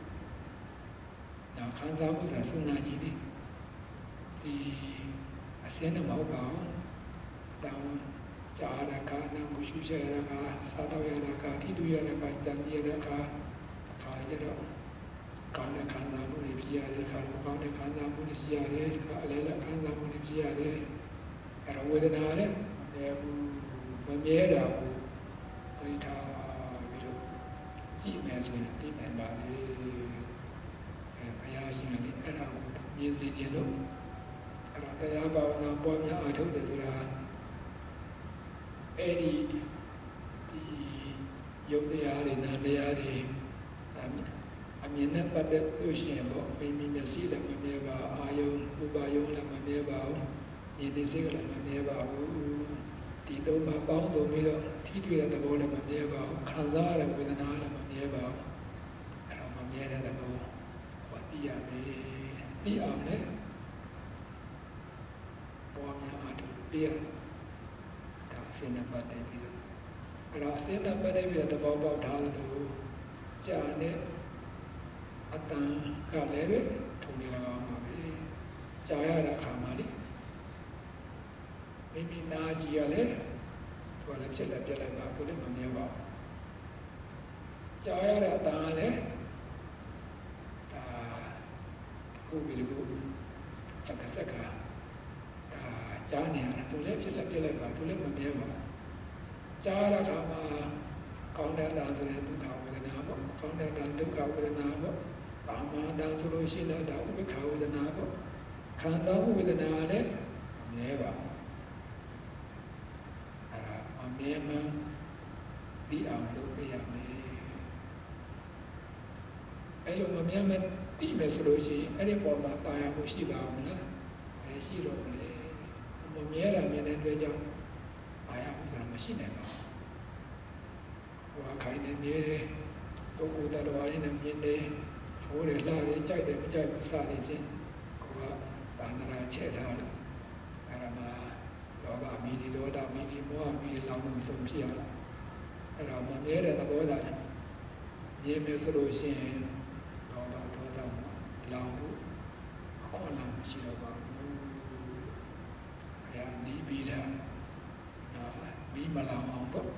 ဒါခံစားမှုဆိုတာစဉ်းစားကြည့်ဒီအစင်းနဲ့မဟုတ်ပါဘူးတောင်းကြာရကနာမှုရှိရကစားတော့ရကတိတူရကကြံရကအခါရတော့ကောင်းတဲ့ခံစားမှုတွေဖြစ်ရတယ်ခါမကောင်းတဲ့ခံစားမှုတွေဖြစ်ရတယ်အလဲလက်ခံစားမှုတွေဖြစ်ရတယ်အဲ့တော့ဝေဒနာနဲ့မမြဲတာကိုသတိထားပြီးတော့ကြည့်မယ်ဆိုရင်သိနိုင်ပါလေဘုရားရှင်လည်းအဲ့ဒါကိုမြင်စေခြင်းလို့အဲ့တော့တရားဘာဝနာပွားများအားထုတ်တယ်ဆိုတာအဲ့ဒီယုတ်တရားတွေနာတရားတွေအမြင်နဲ့ပတ်သက်လို့ရှိရင်ပေါ့မိမိမျက်စိလည်းမမြဲပါအာယုံဥပါယုံလည်းမမြဲပါဘူးဉာဏ်သိစိတ်ကလည်းမမြဲပါဘူးဒီသုံးပါးပေါင်းစုံပြီးတော့ထိတွေ့တဲ့သဘောလည်းမမြဲပါဘူးခံစားရတဲ့ဝေဒနာလည်းမမြဲပါဘူးအဲ့တော့မမြဲတဲ့သဘောဟောသိရမယ်သိအောင်လေပေါ်များအားထုတ်ပြရဒါအစင်းနဲ့ပတ်သက်ပြီးတော့အဲ့တော့အစင်းနဲ့ပတ်သက်ပြီးတော့သဘောပေါက်ထားတဲ့သူကြာနဲ့အတန်ကလည်းပဲထုံနေလာမှာပဲကြာရတဲ့အခါမှာလေမိမိနာကြည့်ရလေသူကလည်းဖြစ်လက်ပြက်လိုက်ပါကိုလည်းမမြင်ပါဘူးကြာရတဲ့အတန်ကလည်းဒါကိုပြီးတော့စက်ကဒါကြားနေရတာသူလည်းဖြစ်လက်ပြက်လိုက်ပါသူလည်းမမြင်ပါဘူးကြာရတဲ့အခါမှာကောင်းတဲ့အတန်ဆိုတဲ့ဒုက္ခဝေဒနာပေါ့ကောင်းတဲ့အတန်ဒုက္ခဝေဒနာပေါ့ဘာမှဒါဆိုလို့ရှိရင်တော့ဥပ္ပခဝေဒနာပေါ့ခံစားမှုဝေဒနာလည်းမြဲပါအဲ့ဒါအမြဲမှဒီအောင်လုပ်ပြရမယ်အဲ့လိုမမြဲမသိမယ်ဆိုလို့ရှိရင်အဲ့ဒီပေါ်မှာတာယာမှုရှိပါအောင်လားမရှိတော့ဘူးလေမမြဲတာမြင်တဲ့အတွက်ကြောင့်တာယာမှုဆိုတာမရှိနိုင်ပါဘူးဟိုခိုင်နေမြဲတယ်ပုဂ္ဂိုလ်တော်ရင်းနဲ့မြင်တယ်ဟိုတယ်လာတယ်ကြိုက်တယ်မကြိုက်ဘူးစသည်ဖြင့်ကိုကသာသနာချက်ထားတယ်အဲ့ဒါမှလောဘမီဒီဒေါသမီဒီမောဟမီဒီလောင်းလို့ဆုံးဖြစ်ရတာအဲ့ဒါမမြဲတဲ့သဘောသာမြင်မယ်ဆိုလို့ရှိရင်လောဘဒေါသလောင်းဖို့အခွင့်အလမ်းမရှိတော့ပါဘူးအဲ့ဒါဒီပြီးတာမီးမလောင်အောင်ပေါ့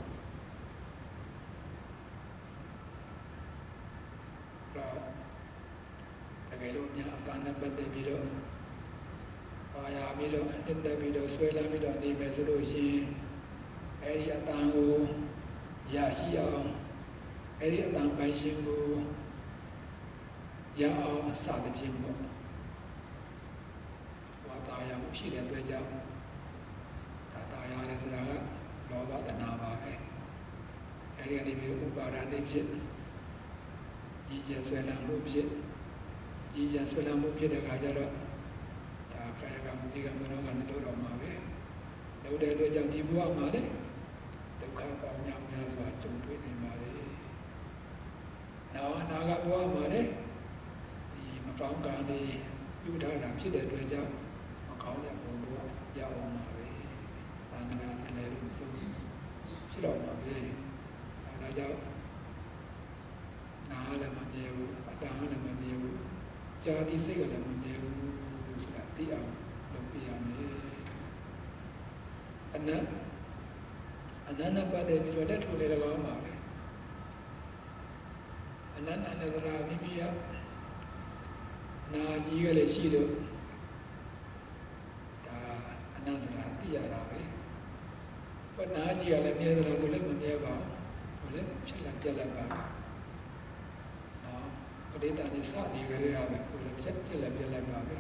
တကယ်လို့များအပန်းနဲ့ပတ်သက်ပြီးတော့ပါရပြီးတော့တက်တက်ပြီးတော့ဆွဲလမ်းပြီးတော့နေမယ်ဆိုလို့ရှိရင်အဲဒီအတန်ကိုရရှိအောင်အဲဒီအတန်ပိုင်ရှင်ကိုရအောင်စသဖြင့်ပေါ့ဝါတာရမှုရှိတဲ့အတွက်ကြောင့်တာရတယ်ဆိုတာကလောဘတဏှာပါပဲအဲဒီကနေပြီးဥပါဒာနဲ့ဖြစ်ကြီးကျယ်ဆွဲလမ်းမှုဖြစ်ကြီးကျယ်ဆွဲလမ်းမှုဖြစ်တဲ့အခါကျတော့ဒါကာယကမစိကမနောကနဲ့တို့တော့မှာပဲလုပ်တဲ့အတွက်ကြောင့်ဒီဘဝမှာလေဒုက္ခပေါင်းများစွာကြုံတွေ့နေပါလေနောက်အနာဂတ်ဘဝမှာလေဒီမကောင်းကံတွေပြုထားတာဖြစ်တဲ့အတွက်ကြောင့်မကောင်းတဲ့ဘဝရောက်အောင်ပါပဲသာသနာ့ဆလည်းလို့ဆိုဖြစ်တော့မှာပဲဒါကြောင့်နားလည်းမမြဲဘူးအတန်လည်းမမြဲဘူးကြာဒီစိတ်ကလည်းမမြဲဘူးဆိုတာသိအောင်လုပ်ပြရမယ်အနတ်နဲ့ပတ်သက်ပြီးတော့လက်ထိုးလေ၎င်းပါပဲအနန္တန္တရာမိမိယနာကြီးကလည်းရှိတော့ဒါအနန္တရာသိရတာပဲဘာနာကြီးကလည်းမြဲတယ်လို့လည်းမမြဲပါဘူးဟုတ်လေဖြစ်လာပြက်လာပါနော်ပရိသတ်နေစနေကြရပဲကိုယ်လည်းဖြစ်လာပြက်လာပါပဲ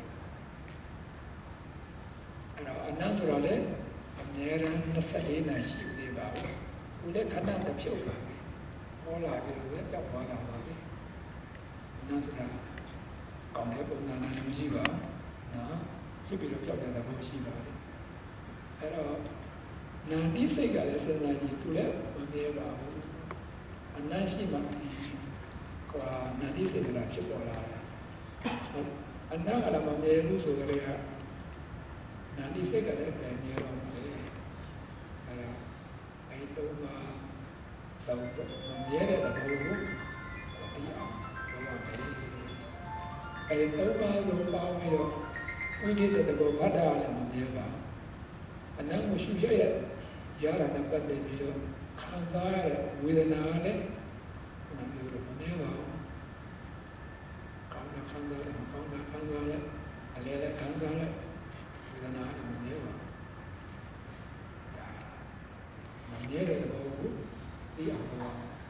အဲ့တော့အနန္တရာလည်းအမြဲတမ်း24နာရှိနေပါဘူးကိုယ်လည်းခဏတစ်ဖြုတ်ပါပဲဟောလာပြီးတော့ပြောက်သွားတာပါပဲအနန္တရာကောင်းတဲ့ပုံစံနဲ့မရှိပါဘူးနော်ဖြစ်ပြီးတော့ပြောက်တဲ့သဘောရှိပါတယ်အဲ့တော့နာတိစိတ်ကလည်းစဉ်းစားကြည့်သူလည်းမမြဲပါဘူးအနတ်ရှိမှဒီကွာနာတိစိတ်ကဖြစ်ပေါ်လာတယ်အနတ်ကလည်းမမြဲဘူးဆိုကြတဲ့ကနာတိစိတ်ကလည်းပြန်မြဲတော့မယ်အဲ့ဒါအဲ့တော့မှစောင့်တော့မမြဲတဲ့သဘောကိုသိအောင်လုပ်ရမယ်အဲ့တော့မှဆိုပါပြီးတော့ဝိနည်းတဲ့သဘောဘာသာလည်းမမြဲပါအနတ်ကိုရှုရရတာနဲ့ပတ်သက်ပြီးတော့ခံစားရတဲ့ဝေဒနာနဲ့ဘယ်လိုလုပ်မလဲပါဘူးကောင်းတဲ့ခံစားရမကောင်းတဲ့ခံစားရအလဲလဲခံစားရဝေဒနာနဲ့မမြဲပါဘူးဒါမမြဲတဲ့ဘောကိုသိအောင်ပါ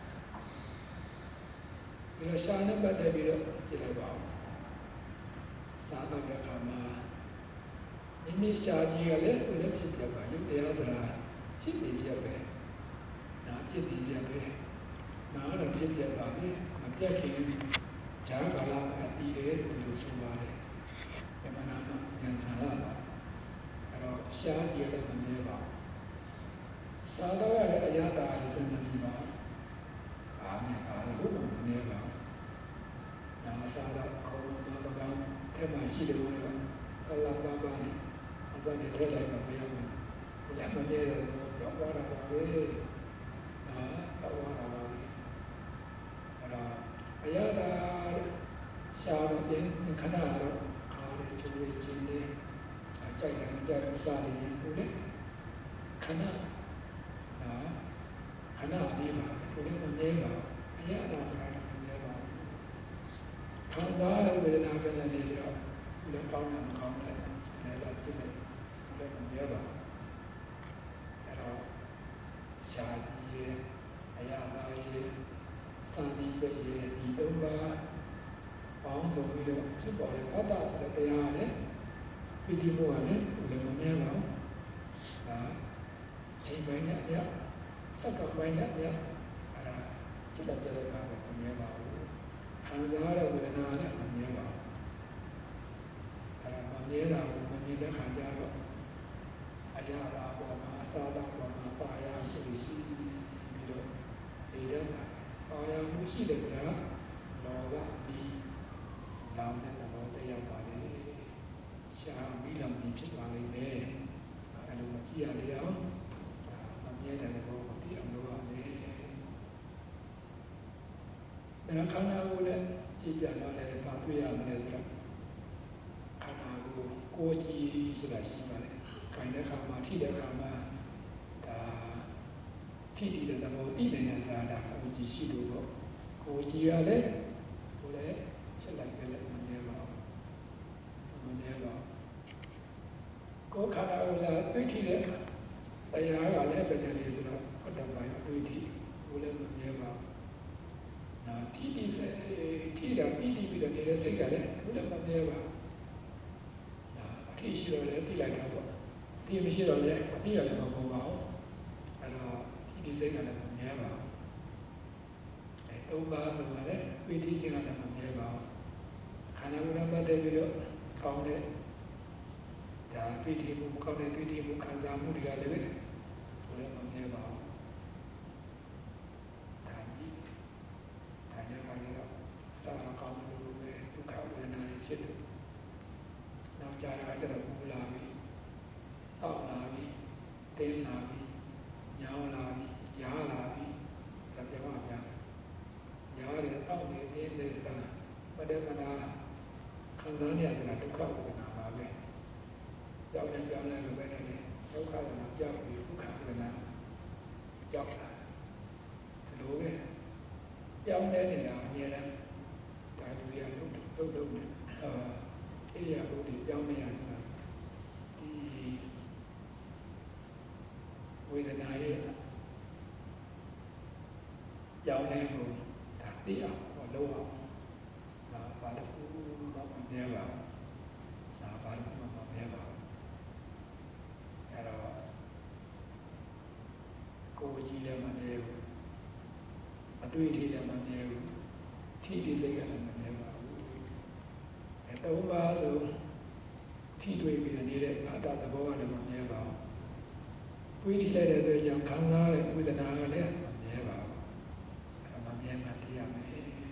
ဒီလိုရှားနဲ့ပတ်သက်ပြီးတော့ပြလိုက်ပါဦးစားတော့တဲ့အခါမှာမိမိရှားကြီးကလည်းဘယ်လိုဖြစ်ကြပါရုပ်တရားစရာဖြစ်နေပြပဲနာဖြစ်နေပြပဲနာတော့ဖြစ်ပြပါပဲမပြတ်ခင်ဂျာကာလာအတီးတယ်လို့ဆိုပါတယ်ဓမ္မနာမှာဉာဏ်စာရပါအဲ့တော့ရှားကြီးလည်းမမြဲပါစာတော့ရတဲ့အရာတာလည်းစဉ်းစားကြည့်ပါအားနဲ့အားလို့မမြဲပါနာစာတော့ခေါင်းမှာပကံထဲမှာရှိတယ်လို့ကလာပါပါနဲ့အစနဲ့ထဲလိုက်ပါမရဘူး။ညမမြဲတယ်တော့ဘာလာပါလဲ။တော့ဘာလာပါလဲ။အဲ့တော့အရာသာရှားတော့ပြင်ခဏတော့ခါလေးချိုးလေးချင်းလေးကြိုက်တယ်ကြိုက်လို့စားနေတယ်ကိုလေခဏခဏလေးပါကိုလေမမြဲပါအရာသာဆိုတာမမြဲပါခံစားရဝေဒနာကလည်းနေတော့လည်းကောင်းတယ်မကောင်းတယ်လည်းတော့ဖြစ်တယ်လည်းမမြဲပါအဲ့တော့ရှားကြီးရဲ့အရာသာရဲ့စံဒီစိတ်ရဲ့ဒီတော့ပါပေါင်းစုံပြီးတော့ဖြစ်ပေါ်တဲ့ဘာသာစတရားနဲ့ပိဋိမောနဲ့လည်းမမြဲပါဘူးဒါချိန်ပိုင်းနဲ့အပြစက္ကန့်ပိုင်းနဲ့အပြအဲ့ဒါจิตတပြည့်ပါပဲမမြဲပါဘူးခံစားရတဲ့ဝေဒနာနဲ့မမြဲပါဘူးအဲ့ဒါမမြဲတာကိုမမြဲတဲ့ခံကြတော့အရာသာပေါ်မှာအစာသာပေါ်မှာပါရရှိရှိပြီးတော့ဒီတော့ပါရမှုရှိတဲ့ကြာလောဘပြီးတောင်းတဲ့သဘောတရားပါလေရှားပြီးတော့ဖြစ်ပါလိမ့်မယ်အဲ့လိုမကြည့်ရလေအောင်မမြဲတဲ့ဘောကိုပြီးအောင်လုပ်ရမယ်ဒါခန္ဓာကိုယ်နဲ့ကြည့်ကြတော့လည်းပါတွေ့ရမယ်ဆိုတော့ခန္ဓာကိုယ်ကြည့်ဆိုတာရှိပါလေခိုင်တဲ့ခါမှာထိတဲ့ခါမှာဒါထိတည်တဲ့သဘောသိနေတဲ့သာဒါကိုကြည့်ရှိလို့တော့ကိုကြည့်ရလေကိုလည်းချက်လိုက်တယ်လည်းမမြဲပါဘူးမမြဲပါကိုခန္ဓာကိုယ်လည်းသိထိတဲ့တရားကလည်းပဲလေဆိုတော့ဟောတော့ပိုင်းအတွေ့အထိကိုလည်းမမြဲပါဘူးနာထိတည်စေထိတာပြီးပြီးတော့နေတဲ့စိတ်ကလည်းကိုလည်းမမြဲပါဘူးနာအထိရှိတော့လည်းပြီးလိုက်တာပေါ့ဒီမရှိတော့လည်းအတိရလည်းမပေါ်ပါဘူးအဲ့တော့ဒီစိတ်ကလည်းမမြဲပါဘူးအဲတုံးပါဆိုမှလည်းဝိသိခြင်းကလည်းမမြဲပါဘူးခန္ဓာကိုယ်နဲ့ပတ်သက်ပြီးတော့ကောင်းတဲ့ဒါပိဋိမှုကောင်းတဲ့ပိဋိမှုခံစားမှုတွေကလည်းဆိုလည်းမမြဲပါဘူးဒါကြီးဒါကြောင့်စာကောင်းလို့ပဲဒုက္ခဝေဒနာဖြစ်တယ်နောက်ကြတာကျတော့ဘူးလာပြီတောက်လာပြီတင်းလာပြီညောင်းလာပြီရားလာပြီဒါပြောပါဗျာရားတယ်တောက်နေတင်းနေစတာပဒေမနာခံစားရတဲ့ဒုက္ခဝေဒနာပါပဲကြောက်နေကြောက်နေလို့ပဲနေဒုက္ခဝေဒနာကြောက်ပြီးဒုက္ခဝေဒနာကြောက်လာဒီလိုပဲပြောင်းလဲနေတာအများနဲ့ဒါလူရလုံးနဲ့ဣရိယာပုတွေပြောင်းနေရဆိုတာဒီဝေဒနာရဲ့ပြောင်းလဲကိုဒါသိအောင်ဟောလို့အောင်ဒါဘာလို့ဘာမှမပြောပါဒါဘာလို့မှမပြောပါအဲ့တော့ကိုယ်ကြီးလည်းမပြောဘူးအတွေ့အထိလည်းမပြောဘူးထိတိစိတ်ကလည်းမပြောပါဘူးအဲ့တော့ဘာဆိုထိတွေ့ပြီးနေတဲ့အာတသဘောကလည်းမပြောပါဘူးတွေးကြည့်လိုက်တဲ့အတွက်ကြောင့်ခံစားတဲ့ဝေဒနာကလည်းမပြောပါဘူးအဲ့ဒါမပြောမှသိရမယ်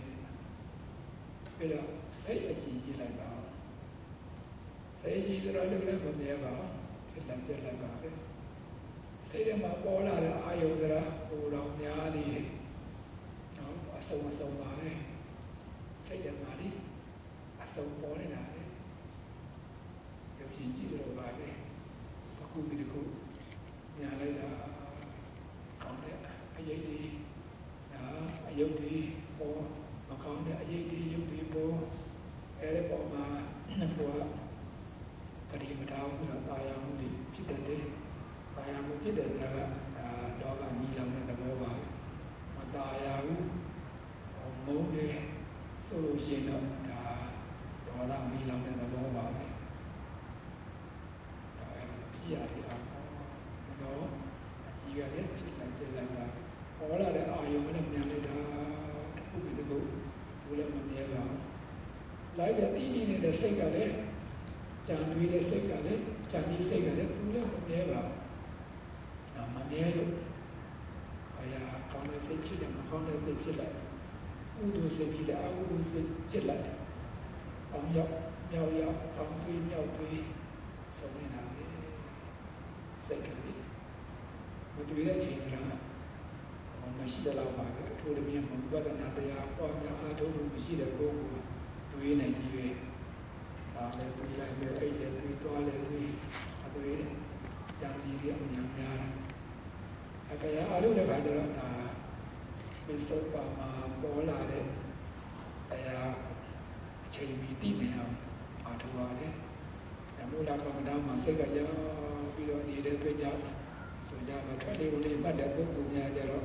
ပြီးတော့စိတ်အကြည့်ကြည့်လိုက်ပါစိတ်ကြည့်တော့လည်းမပြောပါဘူးဖြစ်လိုက်ပြလိုက်ပါပဲစိတ်ထဲမှာပေါ်လာတဲ့အာယုဒရာဟိုတော့များသေးတယ်နော်အဆုံးပါပဲစိတ်ထဲမှာလေအဆုံးပေါ်နေတာလေရုပ်ရှင်ကြည့်တော့ပါပဲအခုဒီခုညာလိုက်တာကောင်းတဲ့အရေးကြီးအယုတ်ဒီပေါ်မကောင်းတဲ့အရေးကြီးယုတ်ဒီပေါ်အဲ့ဒီပေါ်မှာဘောပရိမတာဟုဆိုတာတာယာမှုတွေဖြစ်တတ်တယ်။တာယာမှုဖြစ်တဲ့ဆိုတာကလောကမီးလောင်တဲ့သဘောပါပဲ။မတာယာဘူးမုန်းတယ်ဆိုလို့ရှိရင်တော့ဒါဒေါသမီးလောင်တဲ့သဘောပါပဲ။ဒါဖြစ်ရတယ်တော့အကြီးကလည်းဖြစ်လိုက်ပြလိုက်ပါပေါ်လာတဲ့အာယုံနဲ့မြန်လိုက်တာခုဒီကုဘူးလည်းမမြဲပါဘူး။လိုက်တဲ့တီးတီးနေတဲ့စိတ်ကလည်းကြံတွေးတဲ့စိတ်ကလည်းကြံဒီစိတ်ကလည်းသူလည်းမမြဲပါဘူး။ဒါမမြဲလို့အရာကောင်းတဲ့စိတ်ဖြစ်တယ်မကောင်းတဲ့စိတ်ဖြစ်လိုက်ဥဒုစိတ်ဖြစ်တယ်အဥဒုစိတ်ဖြစ်လိုက်အောင်ရောက်မြောက်ရောက်အောင်ပြီးမြောက်ပြီးဆုံးနေတာလေစိတ်ကလေးမတွေ့တဲ့ချိန်ကမရှိတဲ့လောက်ပါပဲအထိုးတည်းမှာဝိပဿနာတရားပေါ်များအားထုတ်လို့မရှိတဲ့ပုဂ္ဂိုလ်တွေ့နေကြီးပဲဒါလည်းတွေ့လိုက်ပဲအဲ့လည်းတွေ့သွားလည်းတွေ့အတွေ့ကြံစီရအများများအကြရအားလုံးလည်းပါတော့ဒါပိဿပါမှာပေါ်လာတဲ့တရားအချိန်မီတည်နေအောင်အားထုတ်ရတယ်ဓမ္မလာကမ္မတာမှာစိတ်ကရောက်ပြီးတော့နေတဲ့တွေ့ကြဆိုကြမှာထွက်လေးဝင်လေးမှတ်တဲ့ပုဂ္ဂိုလ်များကြတော့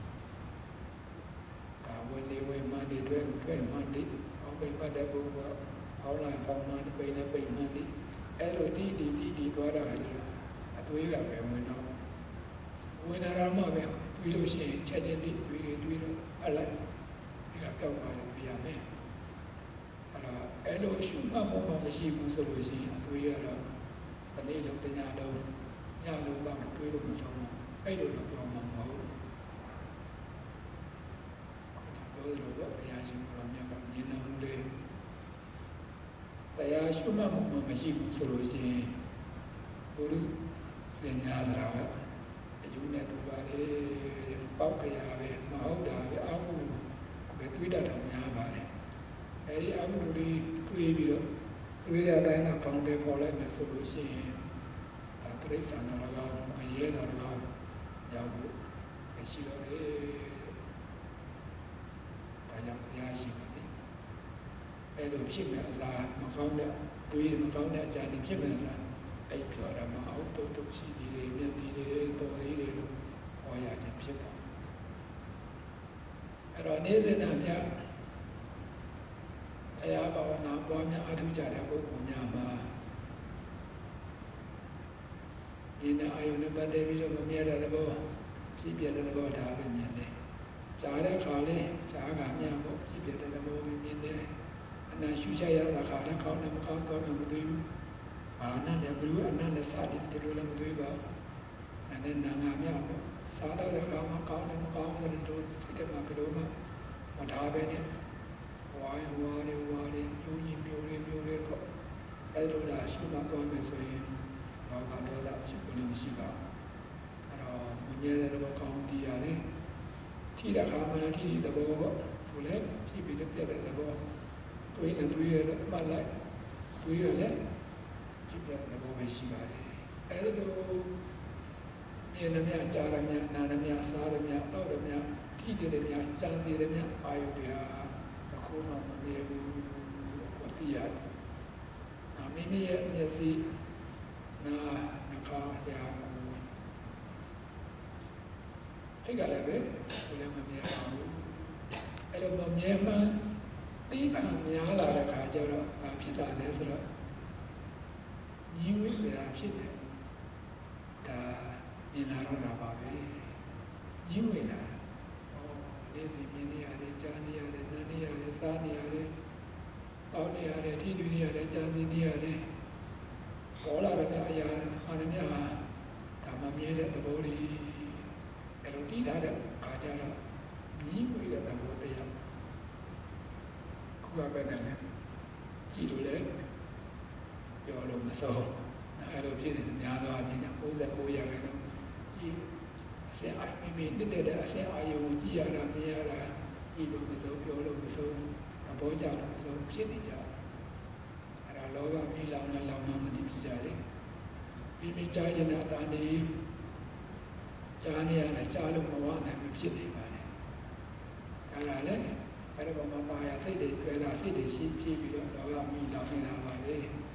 ဝင်လေဝင်မှန်တွေတွေ့မှန်တွေအောက်ပိတ်ပတ်တဲ့ပုဂ္ဂိုလ်အောက်လိုက်ပေါင်းမှန်ပိတ်နဲ့ပိတ်မှန်တွေအဲ့လိုတီးသွားတာလေအသွေးကပဲဝင်တော့ဝင်လာမှပဲပြီးလို့ရှိရင်ချက်ချင်းတီးတွေလို့အလိုက်ဒီကပြောက်သွားလို့ပြရမယ်အဲ့လိုရှုမှတ်ဖို့မရှိဘူးဆိုလို့ရှိရင်အသွေးကတော့ဒီနေ့လုံးတညလုံးညလုံးတော့တွေးလို့မဆုံးဘူးအဲ့လိုတော့ပြောမှာမဟုတ်ဘူးလို့တော့ဘုရားရှင်ကမြတ်ကမြင်တော်မူတယ်တရားရှုမှတ်မှုမရှိဘူးဆိုလို့ရှိရင်ဘုရားစင်ညာစရာပဲအယူနဲ့တူပါလေပေါက်ကြရပဲမဟုတ်တာပဲအမှုပဲတွေးတတ်တာများပါတယ်အဲဒီအမှုတွေတွေးပြီးတော့တွေးတဲ့အတိုင်းကကောင်းတယ်ပေါ်လိုက်မယ်ဆိုလို့ရှိရင်ဒါတိရစ္ဆာန်တော်ကအရေးတော်တော်ရောက်ဖို့ရှိတော့လေဒါကြောင့်ဘုရားရှိတယ်အဲ့လိုဖြစ်မဲ့အစားမကောင်းတဲ့တွေးမကောင်းတဲ့အကြံတွေဖြစ်မဲ့အစားအဲ့ပြောရမှာအောက်တုတ်ရှိသေးတယ်မြတ်သေးတယ်တော်သေးတယ်လို့ဟောရခြင်းဖြစ်တာအဲ့တော့နေ့စဉ်အမြတ်တရားဘာဝနာပွားများအားထုတ်ကြတဲ့ပုဂ္ဂိုလ်များမှာဒီနေ့အာယုန်နဲ့ပတ်သက်ပြီးတော့မမြဲတဲ့ဘောဖြစ်ပြတဲ့ဘောဒါပဲမြင်တယ်ကြားတဲ့ခါလေးကြားကမြတ်ဖို့ဖြစ်ပြတဲ့ဘောမြင်တယ်အနာရှုချရတာခါလည်းကောင်းတယ်မကောင်းတော့မသိဘူးအာနန္ဒဘလူအနန္ဒစာတိတလို့လည်းမသိပါဘူးအဲ့ဒါနာငါမြတ်ဖို့စားတော့တဲ့ခါမှာကောင်းတယ်မကောင်းတယ်တို့စိတ်ထဲမှာဘယ်လိုမှမထားပဲနဲ့ဝါရီယူညီမျိုးလေးပေါ့အဲ့လိုလားရှုမှတ်သွားမယ်ဆိုရင်တော့ကတော့အချစ်ကိုလည်းမရှိပါဘူးအဲ့တော့မြင်ရတဲ့ဘောကောင်းတီးရတယ်ထိတဲ့ခါမှလည်းထိတဲ့ဘောပေါ့သူလည်းထိပြီးပြတဲ့ဘောတွေးလို့မှတ်လိုက်တွေးရလဲထိတဲ့ဘောပဲရှိပါတယ်အဲ့လိုမြင်ရမြကြားရမြနာရမြစားရမြတောက်ရမြထိတဲ့များကြံစီတဲ့များအာယုတရားတစ်ခုမှမမြင်ဘူးကိုသိရတယ်။မိမိရဲ့မျက်စိနာနှာခေါင်းတရားကိုစိတ်ကလည်းပဲဘယ်လည်းမမြင်ပါဘူး။အဲ့တော့မမြင်မှတိပံများလာတဲ့အခါကျတော့ဘာဖြစ်လာလဲဆိုတော့ညီဝိစရာဖြစ်တယ်။ဒါမြင်လာတော့တာပါပဲ။ညီဝိလာနေ့စဉ်မြင်နေရတယ်ကြားနေရတယ်နားနေရတယ်စားနေရတယ်တောင်းနေရတယ်ထိတွေ့နေရတယ်ကြားစီနေရတယ်ပေါ်လာတဲ့အရာအာရမဟာဒါမှမြဲတဲ့သဘောတွေအဲ့လိုတည်ထားတဲ့အခါကျတော့မြည်ဝေတဲ့သဘောတရားခုကပဲနဲ့ကြည့်လို့လေပြောလို့မဆုံးအဲ့လိုဖြစ်နေတယ်များသောအားဖြင့်69ရာခိုင်နှုန်းကြည့်အစအိုင်မိမိတက်တဲ့အစအာယုံကြည့်ရတာမြင်ရတာကြည့်လို့မဆုံးပြောလို့မဆုံးသဘောကျလို့မဆုံးဖြစ်နေကြအဲ့ဒါလောဘမိလောင်နဲ့လောင်မှမသိဖြစ်ကြတယ်မိမိကြားရင်အတားနေကြားနေရတယ်ကြားလို့မဝနိုင်ဘူးဖြစ်နေပါလေအဲ့ဒါလေအဲ့ဒါမှပါရစိတ်တွေတွေ့တာစိတ်တွေရှိဖြစ်ပြီးတော့လောဘမိလောင်နေတာပါလေ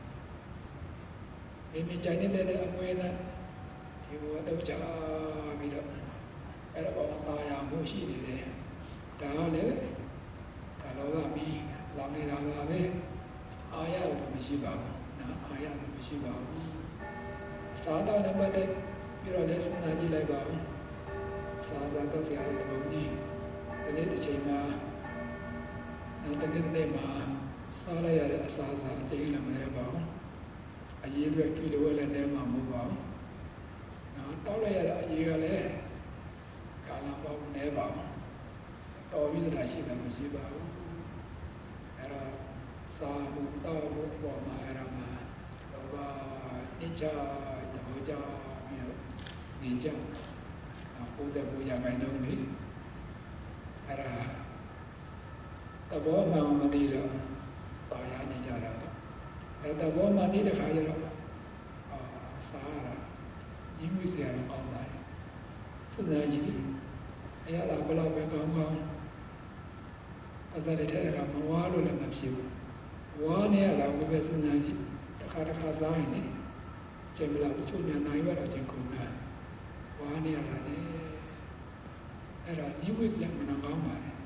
မိမိကြားနေတဲ့အမွေနဲ့ဒီဘောတော့ကြာပြီးတော့အဲ့တော့တာယာမှုရှိနေတယ်ဒါကလည်းဒါလောကပြီးလောင်နေတာပါပဲအာရလို့မရှိပါဘူးနော်အာရလို့မရှိပါဘူးစားတော့တဲ့ပတ်သက်ပြီးတော့လည်းစဉ်းစားကြည့်လိုက်ပါဦးစားတော့ဆရာတော်ကြီးဒီနေ့တစ်ချိန်မှာနောက်တစ်နေ့မှာစားလိုက်ရတဲ့အစားအစာအကျဉ်းလည်းမရပါဘူးအရေးအတွက်ကီလိုလည်းနည်းမှာမဟုတ်ပါဘူးတောက်လိုက်ရတဲ့အရေးကလည်းကာလပေါင်းနေပါဘူးတော်ပြီးတာရှိတယ်မရှိပါဘူးအဲ့တော့စာမှုတောက်ဖို့ပေါ်မှာအဲ့ဒါမှာတော့ဘာနိစ္စတဘောကြပြီးတော့နေကြ69ရာခိုင်နှုန်းလေးအဲ့ဒါတဘောမှမသိတော့ပါရနေကြတာအဲ့တဘောမှသိတဲ့ခါကျတော့စားရတာညီမစရာတော့ကောင်းပါတယ်စဉ်းစားကြည့်အရာလာဘယ်လောက်ပဲကောင်းကောင်းအစားတဲ့ထဲကမဝါလို့လည်းမဖြစ်ဘူးဝါနေရတာကိုပဲစဉ်းစားကြည့်တစ်ခါစားရင်လည်းချိန်မလောက်ချို့ညာနိုင်ရတော့ချိန်ကုန်တာဝါနေရတာလေအဲ့ဒါညီမစရာမနာကောင်းပါတယ်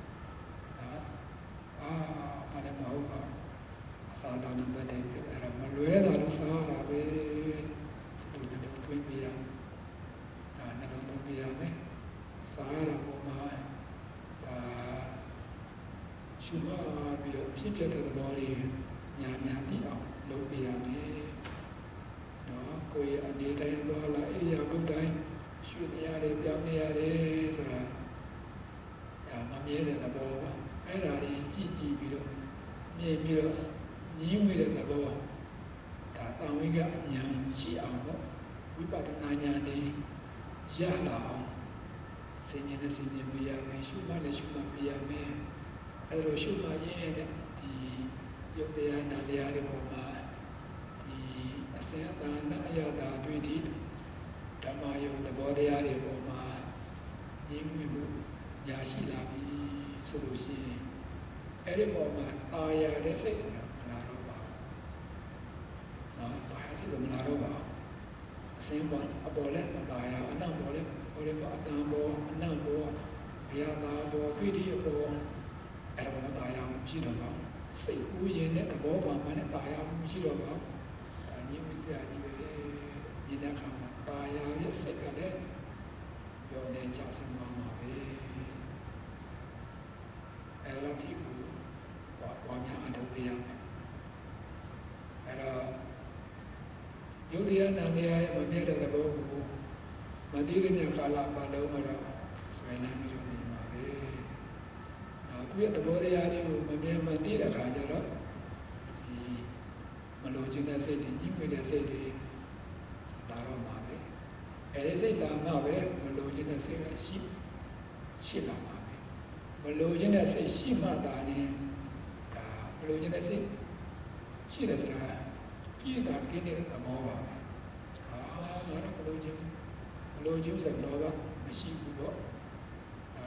ဘာလည်းမဟုတ်ပါအစားတောင်းတဲ့ပတ်သက်ပြီးအဲ့ဒါမလွဲတာလို့စားရတာပဲတွေ့ပြရဒါနှလုံးသွင်းပြရမယ်စားရပေါ်မှာဒါရှုမှတ်ပြီးတော့ဖြစ်ပြတဲ့သဘောတွေညာသိအောင်လုပ်ပြရမယ်နော်ကိုယ်ရဲ့အနေတိုင်းသွားလာအိယာပုတ်တိုင်းရှုနေရတယ်ပြောင်းနေရတယ်ဆိုတာဒါမမြဲတဲ့သဘောပါအဲ့ဒါတွေကြည့်ပြီးတော့မြင်ပြီးတော့ညင်းဝေတဲ့သဘောဒါတာဝိကအဉာဏ်ရှိအောင်ပေါ့ဝိပဿနာဉာဏ်နဲ့ရလာအောင်စဉ်းဉာဏ်ပြရမယ်ရှုမှတ်လည်းရှုမှတ်ပြရမယ်အဲလိုရှုမှတ်ရင်ဒီယုတ်တရားနာတရားတွေပေါ်မှာဒီအစင်အတာနာအယတာတွေ့သည့်ဓမ္မယုံသဘောတရားတွေပေါ်မှာရင်းမြစ်မှုရရှိလာပြီဆိုလို့ရှိရင်အဲဒီပေါ်မှာတာယာတဲ့စိတ်ဆိုတာမလာတော့ပါဘူးနော်တာယာစိတ်ဆိုမလာတော့ပါဘူးစင်ပေါ်အပေါ်လည်းမတာယာအနောက်ပေါ်လည်းပေါ်လည်းအတန်ပေါ်အနောက်ပေါ်ဘုရားသာပေါ်တွေ့သည့်အပေါ်အဲ့ဒါမတာယာမရှိတော့ပါဘူးစိတ်ကူးရင်တဲ့သဘောပေါ်မှာလည်းတာယာမရှိတော့ပါဘူးဒါညဝိစရာကြီးပဲဒီတဲ့ခါမှာတာယာရဲ့စိတ်ကလည်းပြောနေကြစမှာပါပဲအဲ့လိုဒီကူဝါများအလုပ်ပြရမယ်အဲ့တော့ယုတ်တရားနာတရားရဲ့မမြဲတဲ့သဘောကိုမသိတဲ့ကာလပတ်လုံးကတော့ဆွဲလန်းပြီးတော့နေပါပဲနောက်သူရဲ့သဘောတရားတွေကိုမမြဲမသိတဲ့အခါကျတော့ဒီမလိုချင်တဲ့စိတ်တွေညှို့တဲ့စိတ်တွေလာတော့မှာပဲအဲဒီစိတ်လာမှပဲမလိုချင်တဲ့စိတ်ကရှိလာမှာပဲမလိုချင်တဲ့စိတ်ရှိမှသာလေဒါမလိုချင်တဲ့စိတ်ရှိတယ်ဆိုတာပြည်တာပြင်းနေတဲ့သဘောပါပဲငါတော့မလိုချင်ဆိုတော့မရှိဘူးပေါ့ဒါ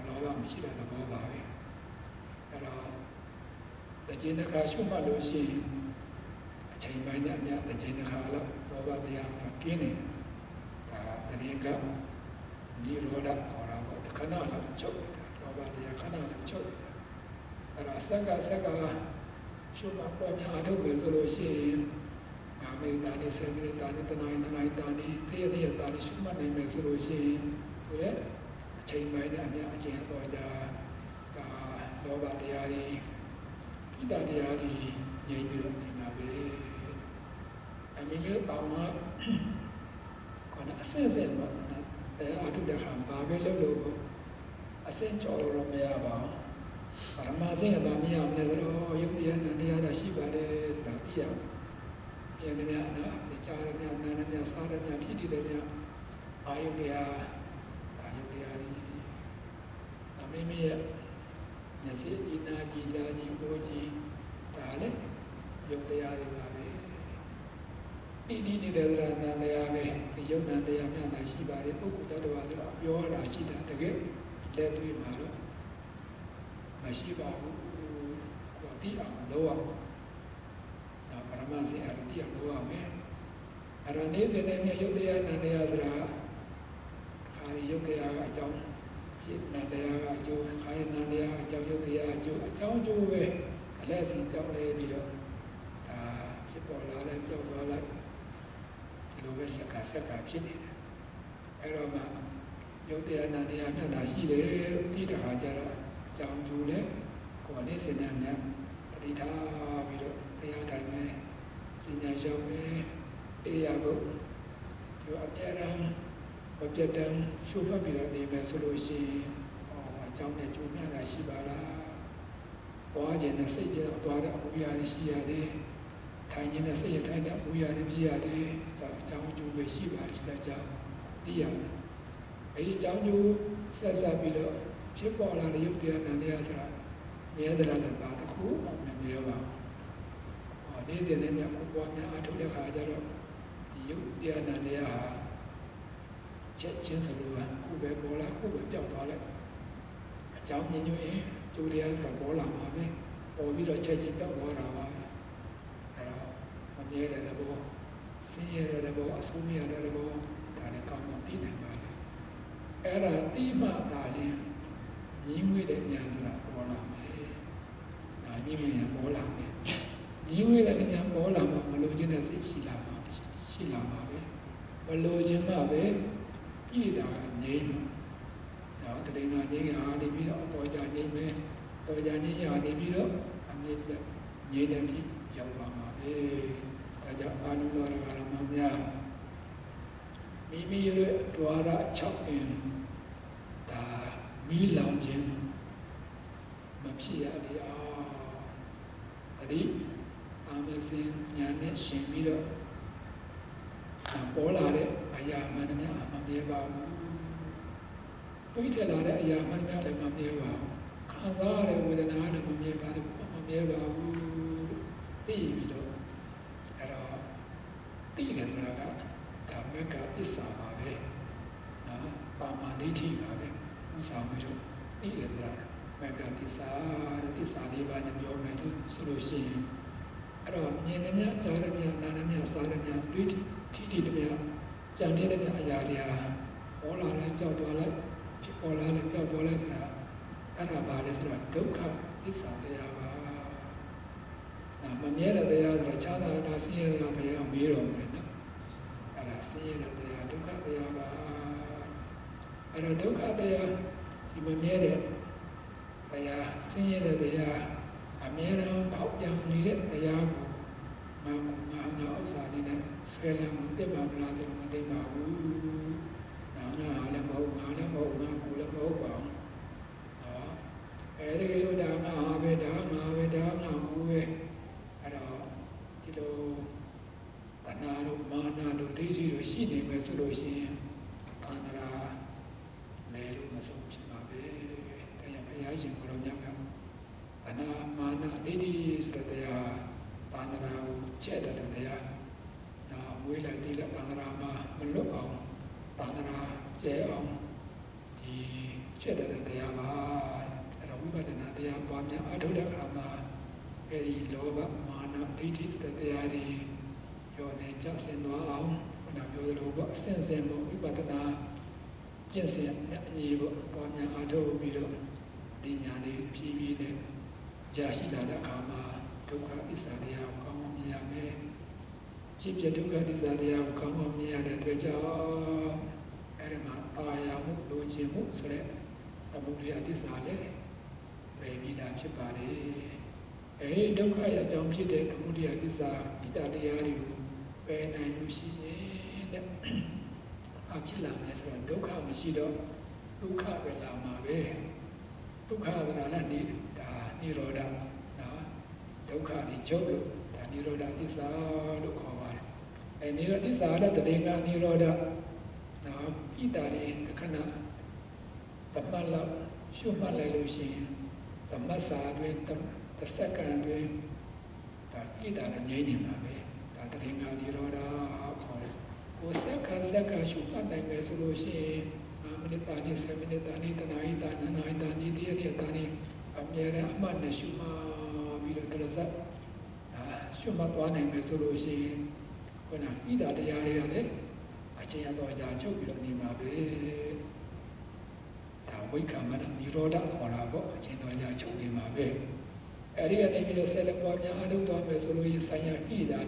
လောဘမရှိတဲ့သဘောပါပဲအဲ့တော့တခြင်းတစ်ခါရှုမှတ်လို့ရှိရင်အချိန်ပိုင်းနဲ့အများတခြင်းတစ်ခါလောက်လောဘတရားဆိုတာကင်းနေဒါတရင်ကနိရောဓခေါ်တာပေါ့ခဏလောက်ချုပ်လောဘတရားခဏလောက်ချုပ်အဲ့တော့ဆက်ကရှုမှတ်ပေါ်များအထုတ်ပဲဆိုလို့ရှိရင်အမေတာနေစေမေတာနေတနိုင်တာနေပြည့်တဲ့တာနေရှုမှတ်နိုင်မယ်ဆိုလို့ရှိရင်ကိုယ့်ရဲ့အချိန်ပိုင်းနဲ့အများအကျဉ်းပေါ်ကြဒါလောဘတရားတွေဣဒ္ဓတရားတွေငြိမ်းပြီးတော့နေမှာပဲအမြင်ရပေါင်းတော့ခေါင်းအစင်းစင်းပေါ့အထုတဲ့ခါဘာပဲလုပ်လို့အစင်းကြော်လို့မရပါဘူးပရမစင်းကဘာမရမလဲဆိုတော့ယုတ်တရားနဲ့တရားတာရှိပါတယ်ဆိုတာသိရအောင်ပြန်ပြန်နာကြားရမြနာရမြစားရမြထိတိတယ်မြအာယုတရားအာယုတရားကြီးအမေမေရဲ့မျက်စိဤနာကြီးလာကြီးကိုကြီးဒါလည်းယုတ်တရားတွေပါပဲဣတိနေတဲ့သရဏတရားပဲဒီယုတ်နံတရားမြတ်တာရှိပါတယ်ပုဂ္ဂိုလ်တ attva ဆိုတော့ပြောရတာရှိတာတကယ်လက်တွေ့မှာတော့မရှိပါဘူးကိုတိအောင်လုပ်ရအောင်ဒါပရမစေအရတိအောင်လုပ်ရမယ်အရနေစေတဲ့ယုတ်တရားနံတရားဆိုတာခါရီယုတ်တရားကအကြောင်းဖြစ်နံတရားကအကျိုးခါရီနံတရားအကြောင်းယုတ်တရားအကျိုးအကြောင်းပဲအလဲစီကြောင်းလဲပြီးတော့ဒါဖြစ်ပေါ်လာလဲပြောက်သွားလိုက်ဒီလိုပဲစက္ကဖြစ်နေတယ်အဲ့တော့မှယုတ်တရားနံတရားမျက်နှာရှိတယ်တိတခါကျတော့အကြောင်းကျိုးလဲကိုယ်နဲ့စေတနာတတိထားပြီးတော့တရားတိုင်းပဲစဉ္ညာရောက်ပဲအေးရဖို့ဒီအပြည့်အံမပြတ်တမ်းရှုမှတ်ပြီးတော့နေမယ်ဆိုလို့ရှိရင်အကြောင်းနဲ့ကျိုးမျက်နှာရှိပါလားသွားခြင်းနဲ့စိတ်ကြောင့်သွားတဲ့အမှုရာတွေရှိရတယ်ထိုင်ခြင်းနဲ့စိတ်ရထိုင်တဲ့အမှုရာတွေဖြစ်ရတယ်ဆိုတော့အကြောင်းကျိုးပဲရှိပါဆိုတဲ့အကြောင်းသိရတယ်အဲဒီအကြောင်းကျိုးဆက်ပြီးတော့ဖြစ်ပေါ်လာတဲ့ယုတ်တရားနံတရားဆိုတာမြဲသလားဆိုတာတစ်ခုမှမမြဲပါဘူးနေ့စဉ်နဲ့မြတ်ဘုရားများအထုတ်တဲ့ခါကျတော့ဒီယုတ်တရားနံတရားဟာချက်ချင်းစလို့ခုပဲပေါ်လာခုပဲပြောက်သွားလိုက်အကြောင်းညညွှန်းရင်ကျိုးတရားဆိုတာပေါ်လာမှာပဲပေါ်ပြီးတော့ချက်ချင်းပြောက်သွားတာပါအဲတော့မမြဲတဲ့သဘောဆင်းရဲတဲ့သဘောအဆုံးမရတဲ့သဘောဒါလည်းကောင်းကောင်းသိနိုင်ပါလေအဲ့ဒါတိမှသာရင်ညီးငွေတဲ့ဉာဏ်ဆိုတာပေါ်လာမယ်ဒါညီးငွေဉာဏ်ပေါ်လာမယ်ညီးငွေတဲ့ဉာဏ်ပေါ်လာမှမလို့ခြင်းတဲ့စိတ်ရှိလာမှာပဲမလို့ခြင်းမှပဲပြည်တာငြိမ်းမှာဒါတတိယငြိမ်းရာနေပြီးတော့ပေါ်ကြငြိမ်းမယ်ပေါ်ကြငြိမ်းရာနေပြီးတော့အမြင့်ပြငြိမ်းတဲ့ထိရောက်ပါမှာပဲဒါကြောင့်အာနုလောရကရမများမိမိရဲ့ဒွါရ6အင်းဒါမီးလောင်ခြင်းမဖြစ်ရလေအဲ့ဒီအာမစင်ညာနဲ့ရှင်ပြီးတော့ပေါ်လာတဲ့အရာမှန်သမျှမမြဲပါဘူးတွေးထလာတဲ့အရာမှန်သမျှလည်းမမြဲပါဘူးခံစားရတဲ့ဝေဒနာလည်းမမြဲပါဘူးသိပြီးတော့အဲ့တော့သိတယ်ဆိုတာကဒါမကသစ္စာပါပဲနော်ပါမဒိဋ္ဌိပါပဲဥဆောင်ပြီးတော့သိတယ်ဆိုတာမကသစ္စာလေးပါးနဲ့ပြောမယ်ဆိုလို့ရှိရင်အဲ့တော့မြင်နေမြကြားနေမြနားနေမြစားနေမြတွေးထိတည်းကြံနေတဲ့အရာတွေဟာပေါ်လာလိုက်ပြောက်သွားလိုက်ဖြစ်ပေါ်လာလိုက်ပြောက်သွားလိုက်ဆိုတာအဲ့ဒါပါလေဆိုတော့ဒုက္ခသစ္စာတရားပါမမြဲတဲ့တရားဆိုတာချမ်းသာတာဆင်းရဲတာဘယ်အောင်မေးတော့မလဲနော်အဲ့ဒါဆင်းရဲတဲ့တရားဒုက္ခတရားပါအဲ့တော့ဒုက္ခတရားဒီမမြဲတဲ့တရားဆင်းရဲတဲ့တရားအမြဲတမ်းပေါက်ပြောင်းနေတဲ့တရားကိုငါဥစ္စာလေးနဲ့ဆွဲလမ်းမသိပါမလားဆိုတော့မသိပါဘူး။ငါလည်းမဟုတ်ငါကိုလည်းမဟုတ်ပါဘူး။နော်အဲဒီလိုဒါငါပဲဒါငါဘူးပဲအဲ့တော့ဒီလိုတဏှာတို့မာနတို့ဒိဋ္ဌိတို့ရှိနေမယ်ဆိုလို့ရှိရင်သန္တရာလဲလို့မဆုံးဖြစ်ပါပဲ။တရားဘုရားရှင်ကိုယ်တော်မြတ်ကတဏှာမာနဒိဋ္ဌိဆိုတဲ့တရားသန္တရာကိုချက်တဲ့တရားဒါဝေးလိုက်ပြီးတော့သန္တရာမှာမလွတ်အောင်သန္တရာကျဲအောင်ဒီဒဖြစ်တဲ့တရားပါအဲ့တော့ဝိပဿနာတရားပွားများအထုတဲ့အခါမှာအဲ့ဒီလောဘမာနဒိဋ္ဌိဆိုတဲ့တရားတွေရောနေကြဆင်သွားအောင်ခုနပြောသလိုပေါ့အစဉ်စဉ်ပေါ့ဝိပဿနာကျင့်စဉ်နဲ့အညီပေါ့ပွားများအထုပြီးတော့ဒီညာလေးဖြည်းဖြည်းနဲ့ရရှိလာတဲ့အခါမှာဒုက္ခအစ္ဆာတရားကိုကောင်းအောင်မြင်ရမယ်จิตပြဒုက္ခအစ္ဆာတရားကိုကောင်းအောင်မြင်ရတဲ့အတွက်ကြောင့်အဲ့ဒီမှာပါရမှုလိုချင်မှုဆိုတဲ့သမုဒယအစ္ဆာလည်းပဲပြီးတာဖြစ်ပါတယ်ဒုက္ခရဲ့အကြောင်းဖြစ်တဲ့သမုဒယအစ္ဆာပိတတရားတွေကိုပယ်နိုင်လို့ရှိရင်တဲ့အဖြစ်လာမယ်ဆိုတော့ဒုက္ခမရှိတော့ဒုက္ခပဲလာမှာပဲဒုက္ခဆိုတာလည်းဒါနိရောဓနော်ဒုက္ခကိုချုပ်လို့ဒါနိရောဓအစ္ဆာလို့ခေါ်ပါတယ်နိရောဓအစ္ဆာလည်းတည်ငါနိရောဓနော်ပိတတွေတခဏသမတ်လောက်ရှုမှတ်လိုက်လို့ရှိရင်သမတ်စာတွင်တစ်စက္ကန့်တွင်ဒါပိတလည်းငြိမ့်နေမှာပဲဒါတည်ငါနိရောဓခေါ်တယ်ကိုစက္ကန့်ရှုမှတ်နိုင်မယ်ဆိုလို့ရှိရင်မိနစ်တာနေ7မိနစ်တာနေတနာရီတာနာရီတာနေတရရတာနေအမြဲတမ်းအမှတ်နဲ့ရှုမှတ်ပြီးတော့တရစပ်ရှုမှတ်သွားနိုင်မယ်ဆိုလို့ရှိရင်ခုနဣဒတရားတွေကလည်းအချင်းရတော့ကြာချုပ်ပြီးတော့နေမှာပဲဒါဝိက္ခမနနိရောဓခေါ်တာပေါ့အချင်းတော့ကြာချုပ်နေမှာပဲအဲ့ဒီကနေပြီးတော့ဆက်လက်ပွားများအားထုတ်သွားမယ်ဆိုလို့ဆိုင်ရာဣဒတွေဒါ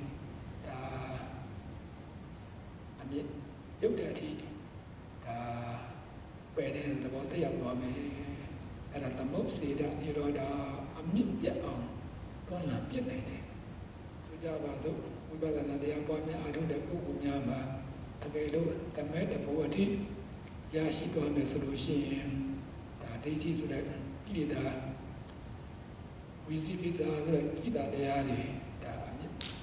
အမြင့်ရုပ်တဲ့အထိဒါပယ်တဲ့သဘောတရားသွားမယ်အဲ့ဒါသမုတ်စေတနိရောဓအမြင့်ပြအောင်တွန်းလှန်ပြနိုင်တယ်ဆိုကြပါစို့ဝိပဿနာတရားပွားများအားထုတ်တဲ့ပုဂ္ဂိုလ်များမှာတကယ်လို့တမဲတဘောအထိရရှိသွားမယ်ဆိုလို့ရှိရင်ဒါဒိဋ္ဌိဆိုတဲ့ကိလေသာဝိသိကိစ္စဆိုတဲ့ကိလေသာတရားတွေဒါအမြင့်